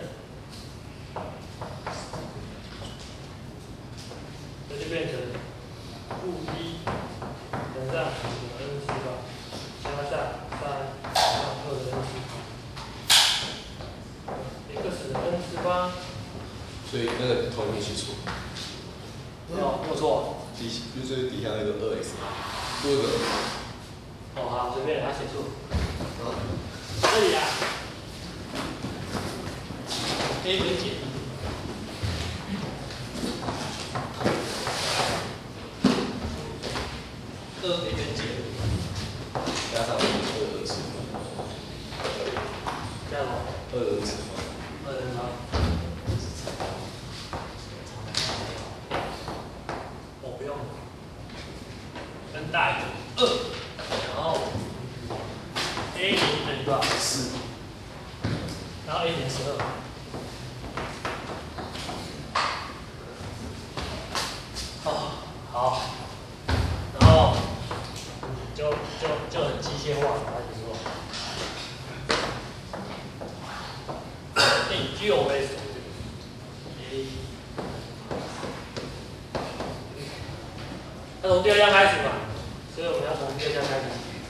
这就变成负一乘上五的 n 次方，加上三乘上二的 n 次方 ，x 的 n 次方。 所以那个头没写错。 没有，没有错。 底就是底下那个二 x， 多一个。 哦，好，随便他写错。这里啊 ，a 跟减一。二 a 跟减加上二 x， 这样吗？ 二 x， 二 n 方。哦， A 零等于多少？ 四。 然后 A 零十二。哦，好。然后就就就很机械化，开始说。哎 ，G O S A。那从第二项开始嘛，所以我们要从第二项开始。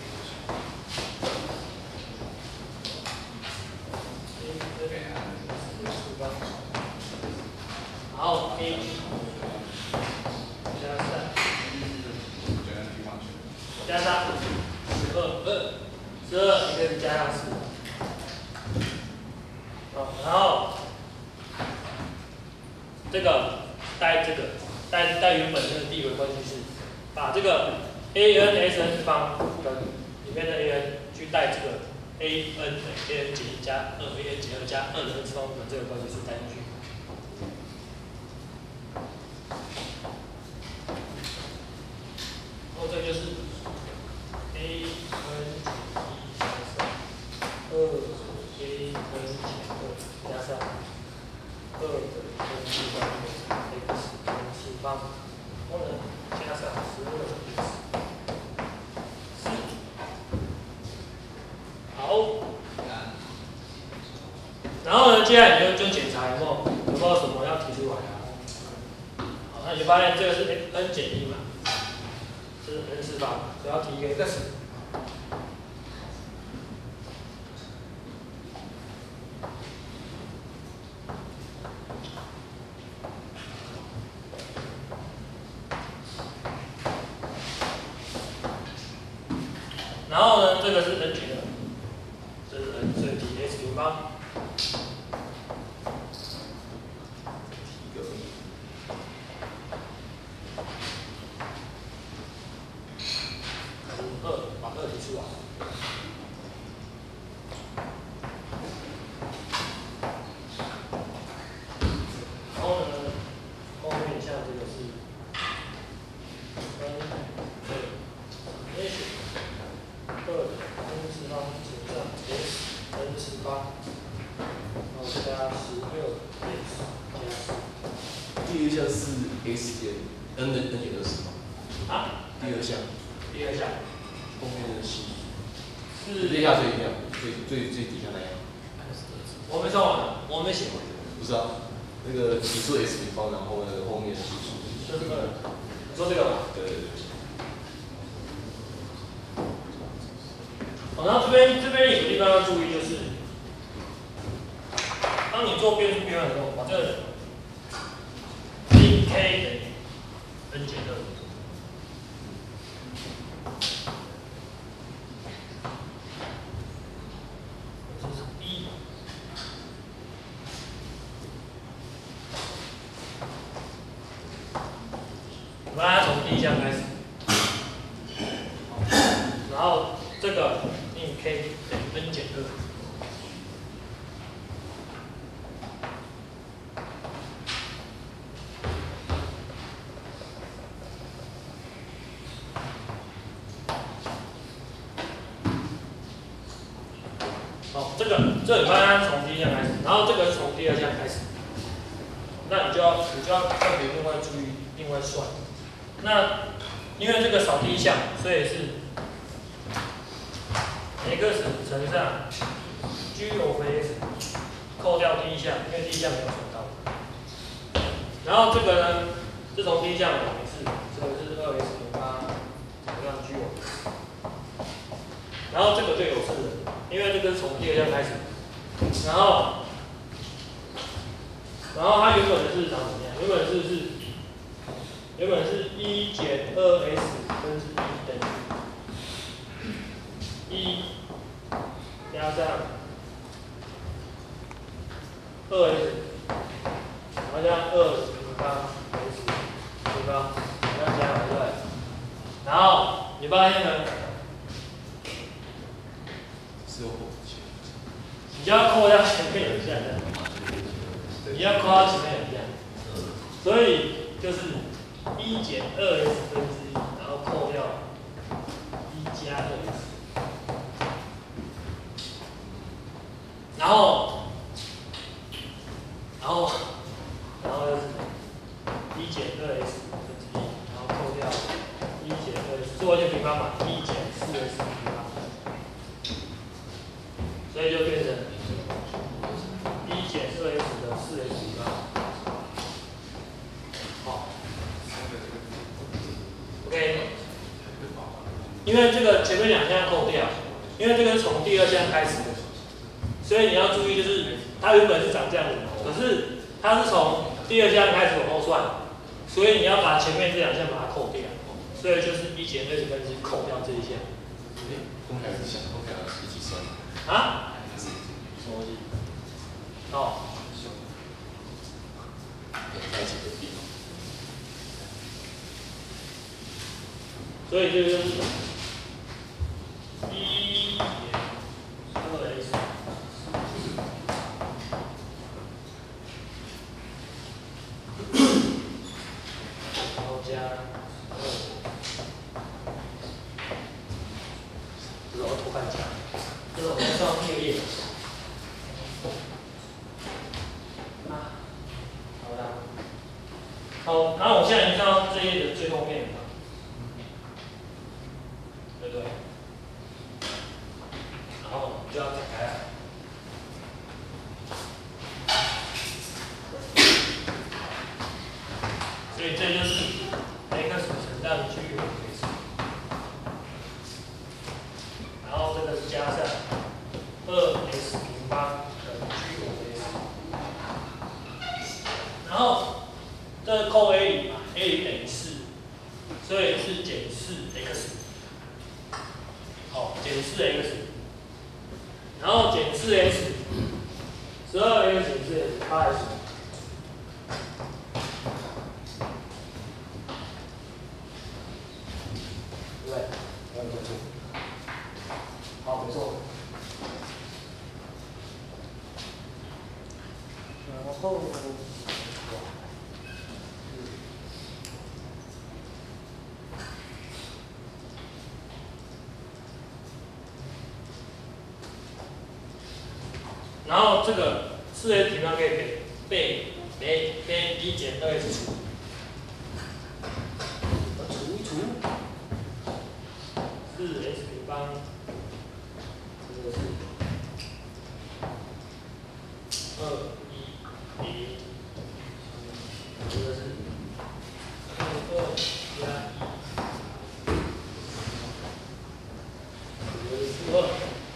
然后 A 加上加上十二二十二，你可以加上十。好，然后这个带这个带带原本那个递回关系式，把这个 a n s n 方跟里面的 a n 去带这个 a n 等于 a n 减一加二 a n 减二加二的 n 次方的这个关系式带进去。然后这就是 a n 减一加上二 a n 减二加上二的 n 次方的 x n 次方，然后呢加上十二 x 四。好。然后呢，接下来你就就检查有没有有没有什么要提出来啊？好，那你就发现这个是 n 减一嘛，这是 n 次方，所以要提一个 x。然后呢，这个是 n 减二，这是 n， 所以提 x 平方。二，把二提出来。然后呢，后面像这个是 n 对 h 二 n 次方减上 s n 次方，然后加十六 x 加四。 第一项是 x 减 n 的 n 减二十吗？ 啊？ 第二项。 第二项。 后面的是。 是。 最下最下最最最底下那样。 我没算完了，我没写完。 不是啊，那个提出 x 平方，然后那个后面的系数。 就这个。你说这个吧。 对对对。 好，然后这边这边有个地方要注意，就是当你做变数变换的时候，把这个 dk 等于 n 减二，这是一，我们来从第一项开始，然后这个 dk 等于 n 减二。好，这个这里刚刚从第一项开始，然后这个从第二项开始，那你就要你就要特别另外注意，另外算。那因为这个少第一项，所以是 x 乘上 g of x 扣掉第一项，因为第一项没有算到。然后这个呢，是从第一项也是，这个是二 x 平方乘上 g of x。然后这个就有事了，因为这个是从第二项开始，然后，然后它原本的是长怎么样？原本是是，原本是一减二 s 分之一等于一加上二 s， 然后加二平方 s 平方，这样加对不对？然后你发现呢？你就要扣掉前面有项的，你要扣掉前面有项，所以就是一减二 s 分之一，然后扣掉一加二 s， 为这个是从第二项开始的，所以你要注意，就是它原本是长这样子，可是它是从第二项开始往后算，所以你要把前面这两项把它扣掉，所以就是一减二十分之扣掉这一项。 公开是想公开是一起算。 啊？什么东西？哦。 在一起的地方。 所以这个就是一减二 x， 然后加二，这是我偷看讲，这是我们上作业。啊，好的。好，然后我现在已经看到这页的最后面了。对不对？然后就要展开了。所以这就是 x 乘上 g 和 x， 然后这个是加上二 x 平方等 g 和 x， 然后这个扣 a 里嘛 ，a 里等于四，所以是减四 x。好，减四 x， 然后减四 x， 十二 x 减四 x， 八 x， 对不对？没有错。好，没错。然后。然后这个四 x 平方可以被被被被一减二 x 除，除一除，四 x 平方，这个是二一零，这个是二二加一，这个是负二。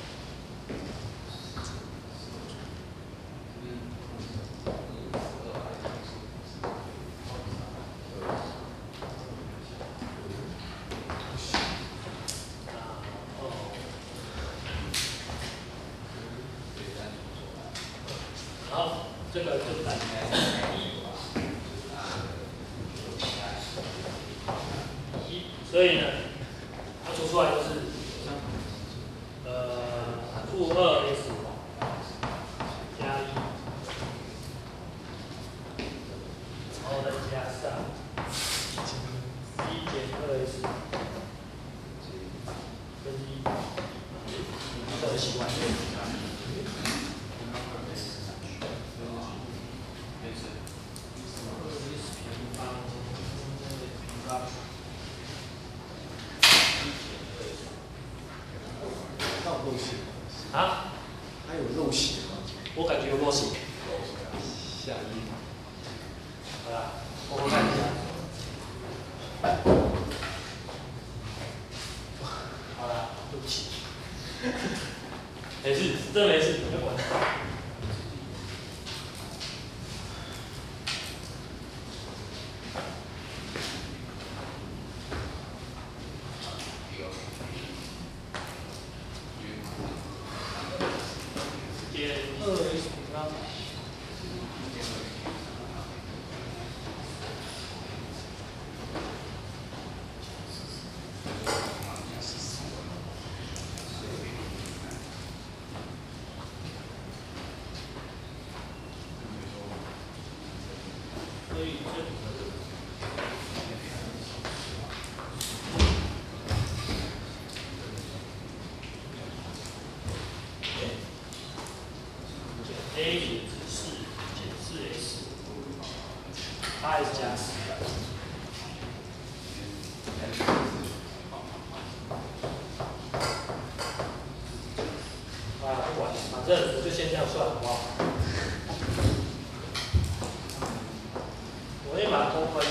好，这个就等一，所以呢，它除出来就是呃负二 x 加一，然后再加上一减二 x 分之一，这个习惯。 漏血啊？ 还有漏血吗？ 我感觉有漏血。 下一。 好啦，我们看一下。好啦，对不起。没事，真没事，别管。减二 x 平方。所以这里减 a 减四减四 x， 八 x 加十。啊，不管，反正我就先这样算，好不好？我先把它偷分。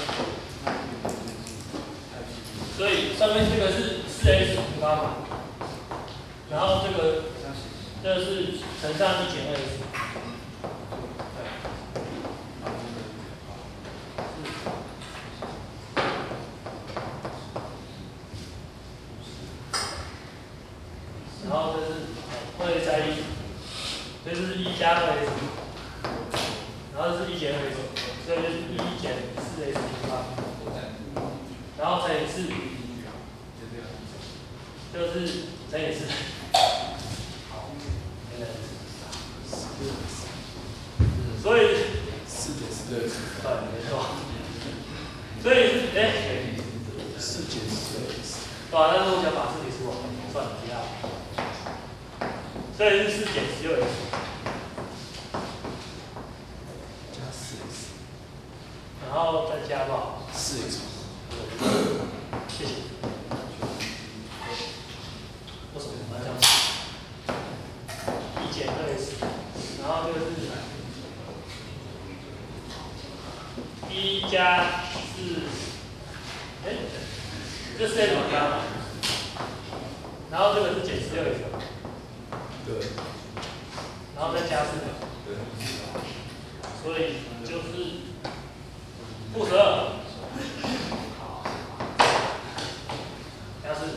所以上面这个是四 x 平方嘛，然然后这个这是乘上一减二 s。然后这是二 s 加一，这是一加二 s， 然后这是一减二 s， 所以就是一减四 s 平方，然后乘以四，就是乘以四。所以四减十二， 对，没错。所以是哎， 四减十二， 对啊，但是我想把这里是我算不要。所以是四减十六 s， 加四 x， 然后再加多少？ 四 x， 谢谢。为什么要这样？一减二 s， 然后这个是一加四，哎，这是 s 加嘛？然后这个是减十六 s。 对， 然后再加四，所以就是负十二，加四，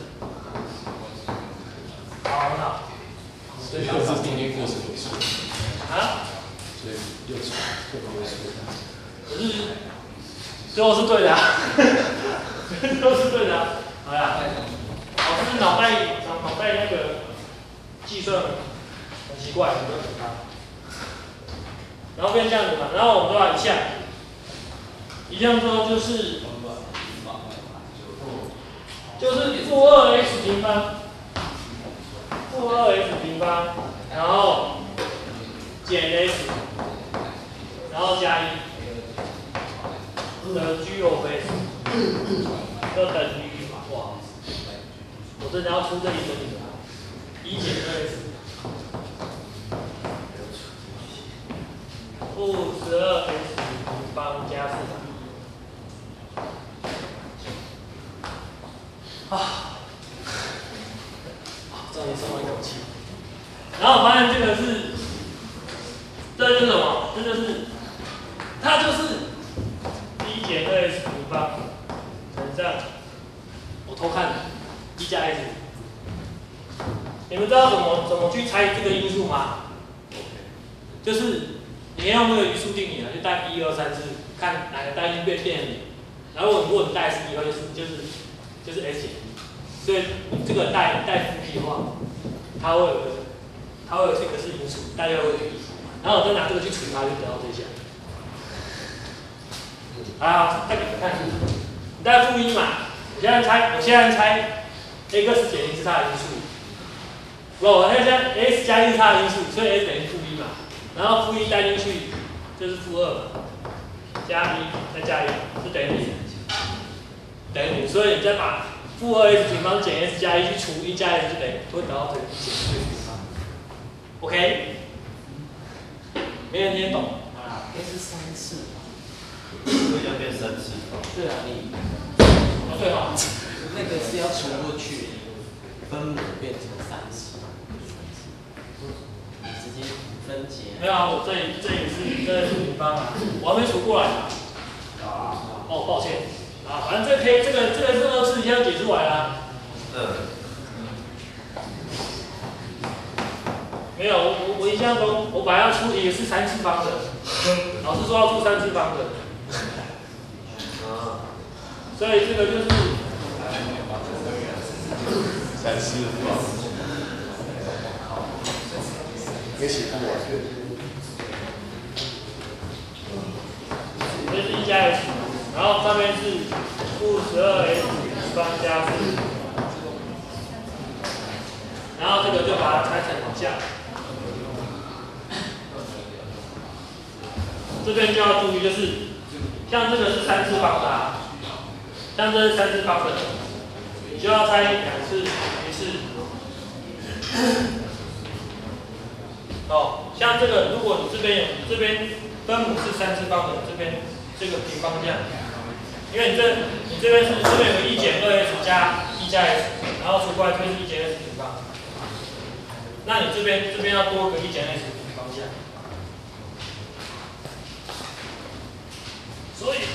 好，很好。 所以六是中间过程为数。 啊？ 所以六除会不会数？ 可是最后是对的啊，最后是对的啊。好呀，老师脑袋脑脑袋那个计算很奇怪，很多很大。然后变这样子嘛，然后我们都要一项，一项之后就是就是负二 x 平方，负二 x 平方，然后减 s， 然后加一的 g of s， 就等于哇，我真的要出这一个题了，一减二 s。负十二 s 平方加四啊，终于松了一口气。然后我发现这个是，这就是什么？这就是它就是一减二 s 平方乘上我偷看一加 s。你们知道怎么怎么去猜这个因数吗？就是。你用那个余数定理啊，就带一二三四，看哪个单因变变零。然后如果你带 s 以后就是就是就是 s 减一，所以你这个带带负 b 的话，它会有个它会有这个是因数，大家会对。然后我再拿这个去除它，就得到这项。好，再给你们看，你带负一嘛，我现在猜，我现在猜 x 减一是它的因数，我现在 s 加一是它的因数，所以 s 等于负一嘛。然后负一带进去就是负二嘛，加一再加一是等于零，等于零，所以你再把负二 s 平方减 s 加一去除一加 s 就等于会得到这个一减一平方。OK， 没人听懂啊？ 应该是三次吧？所以要变三次。 对啊，你哦对哈， 那个是要除过去，分母变成三次，你直接。分解没有啊，我这里这里是这里是平方啊，我还没除过来嘛。啊。哦，抱歉。啊，反正这可以，这个这个这个事情要解出来啦。嗯。没有，我我我印象中，我本来要出题是三次方的，老师说要出三次方的。啊。所以这个就是三次方。没写不完。 这是一加 s， 然后上面是负十二 s 平方加四，然后这个就把它拆成项。这边就要注意，就是像这个是三次方的、啊，像这是三次方的，你就要拆两次一次。哦，像这个，如果你这边有这边分母是三次方的，这边这个平方这样，因为你这你这边是这边有个一减二 s 加一加 s， 然后除过来这边是一减 s 平方， 那你这边这边要多个一减 x 平方项，所以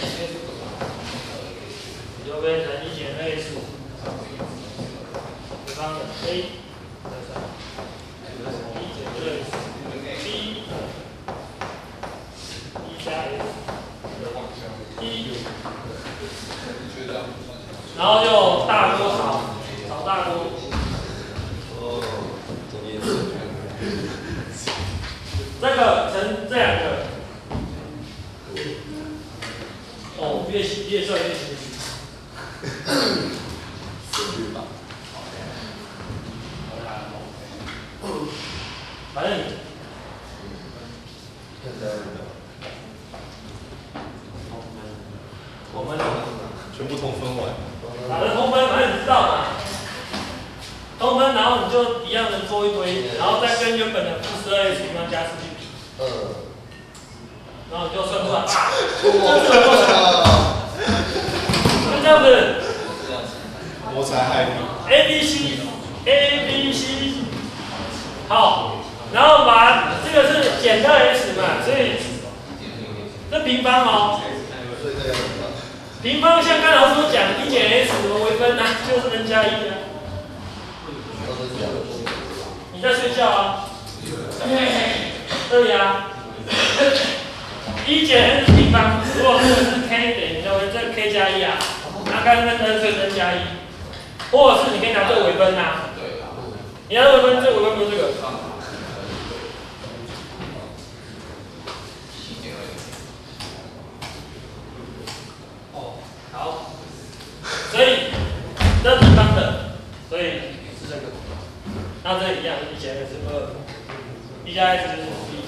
你就变成一减 x 平方的 a 一减 x b 一加 x 一，然后就大锅炒炒大锅。 哦，中间这个乘这两个，哦，越越算越清晰。 省略吧。 反正你，我们全部通分完。 打的通分，反正你知道嘛。通分，然后你就一样的做一堆，然后再跟原本的负十二 x 平方加四去比。 嗯。 然后你就算出来啊，这是多少？是这样子。 我才害你。 A B C A B C， 好，然后把这个是减到 x 嘛，所以这平方哦。平方像刚才老师讲，一减 x 怎么微分呢、啊？就是 n 加一啊。你在睡觉啊？对呀。一减 n 平方，如果这个是 k 等于就这 k 加一啊，那刚刚 n 所以 n 加一，或者是你可以拿这个微分呐、啊。你拿这个微分，这个微分不是这个。哦，好。所以这平方的，所以是这个。那这一样，一减 x 是二，一加 x 就是一。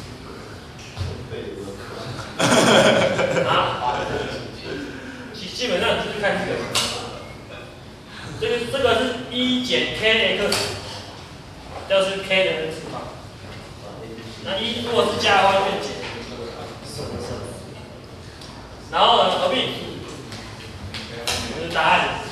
啊，基基本上就是看这个，这个这个是一减 k x， 就是 k 的 n 次方。那一如果是加的话就变减，然后呢合并，就是答案。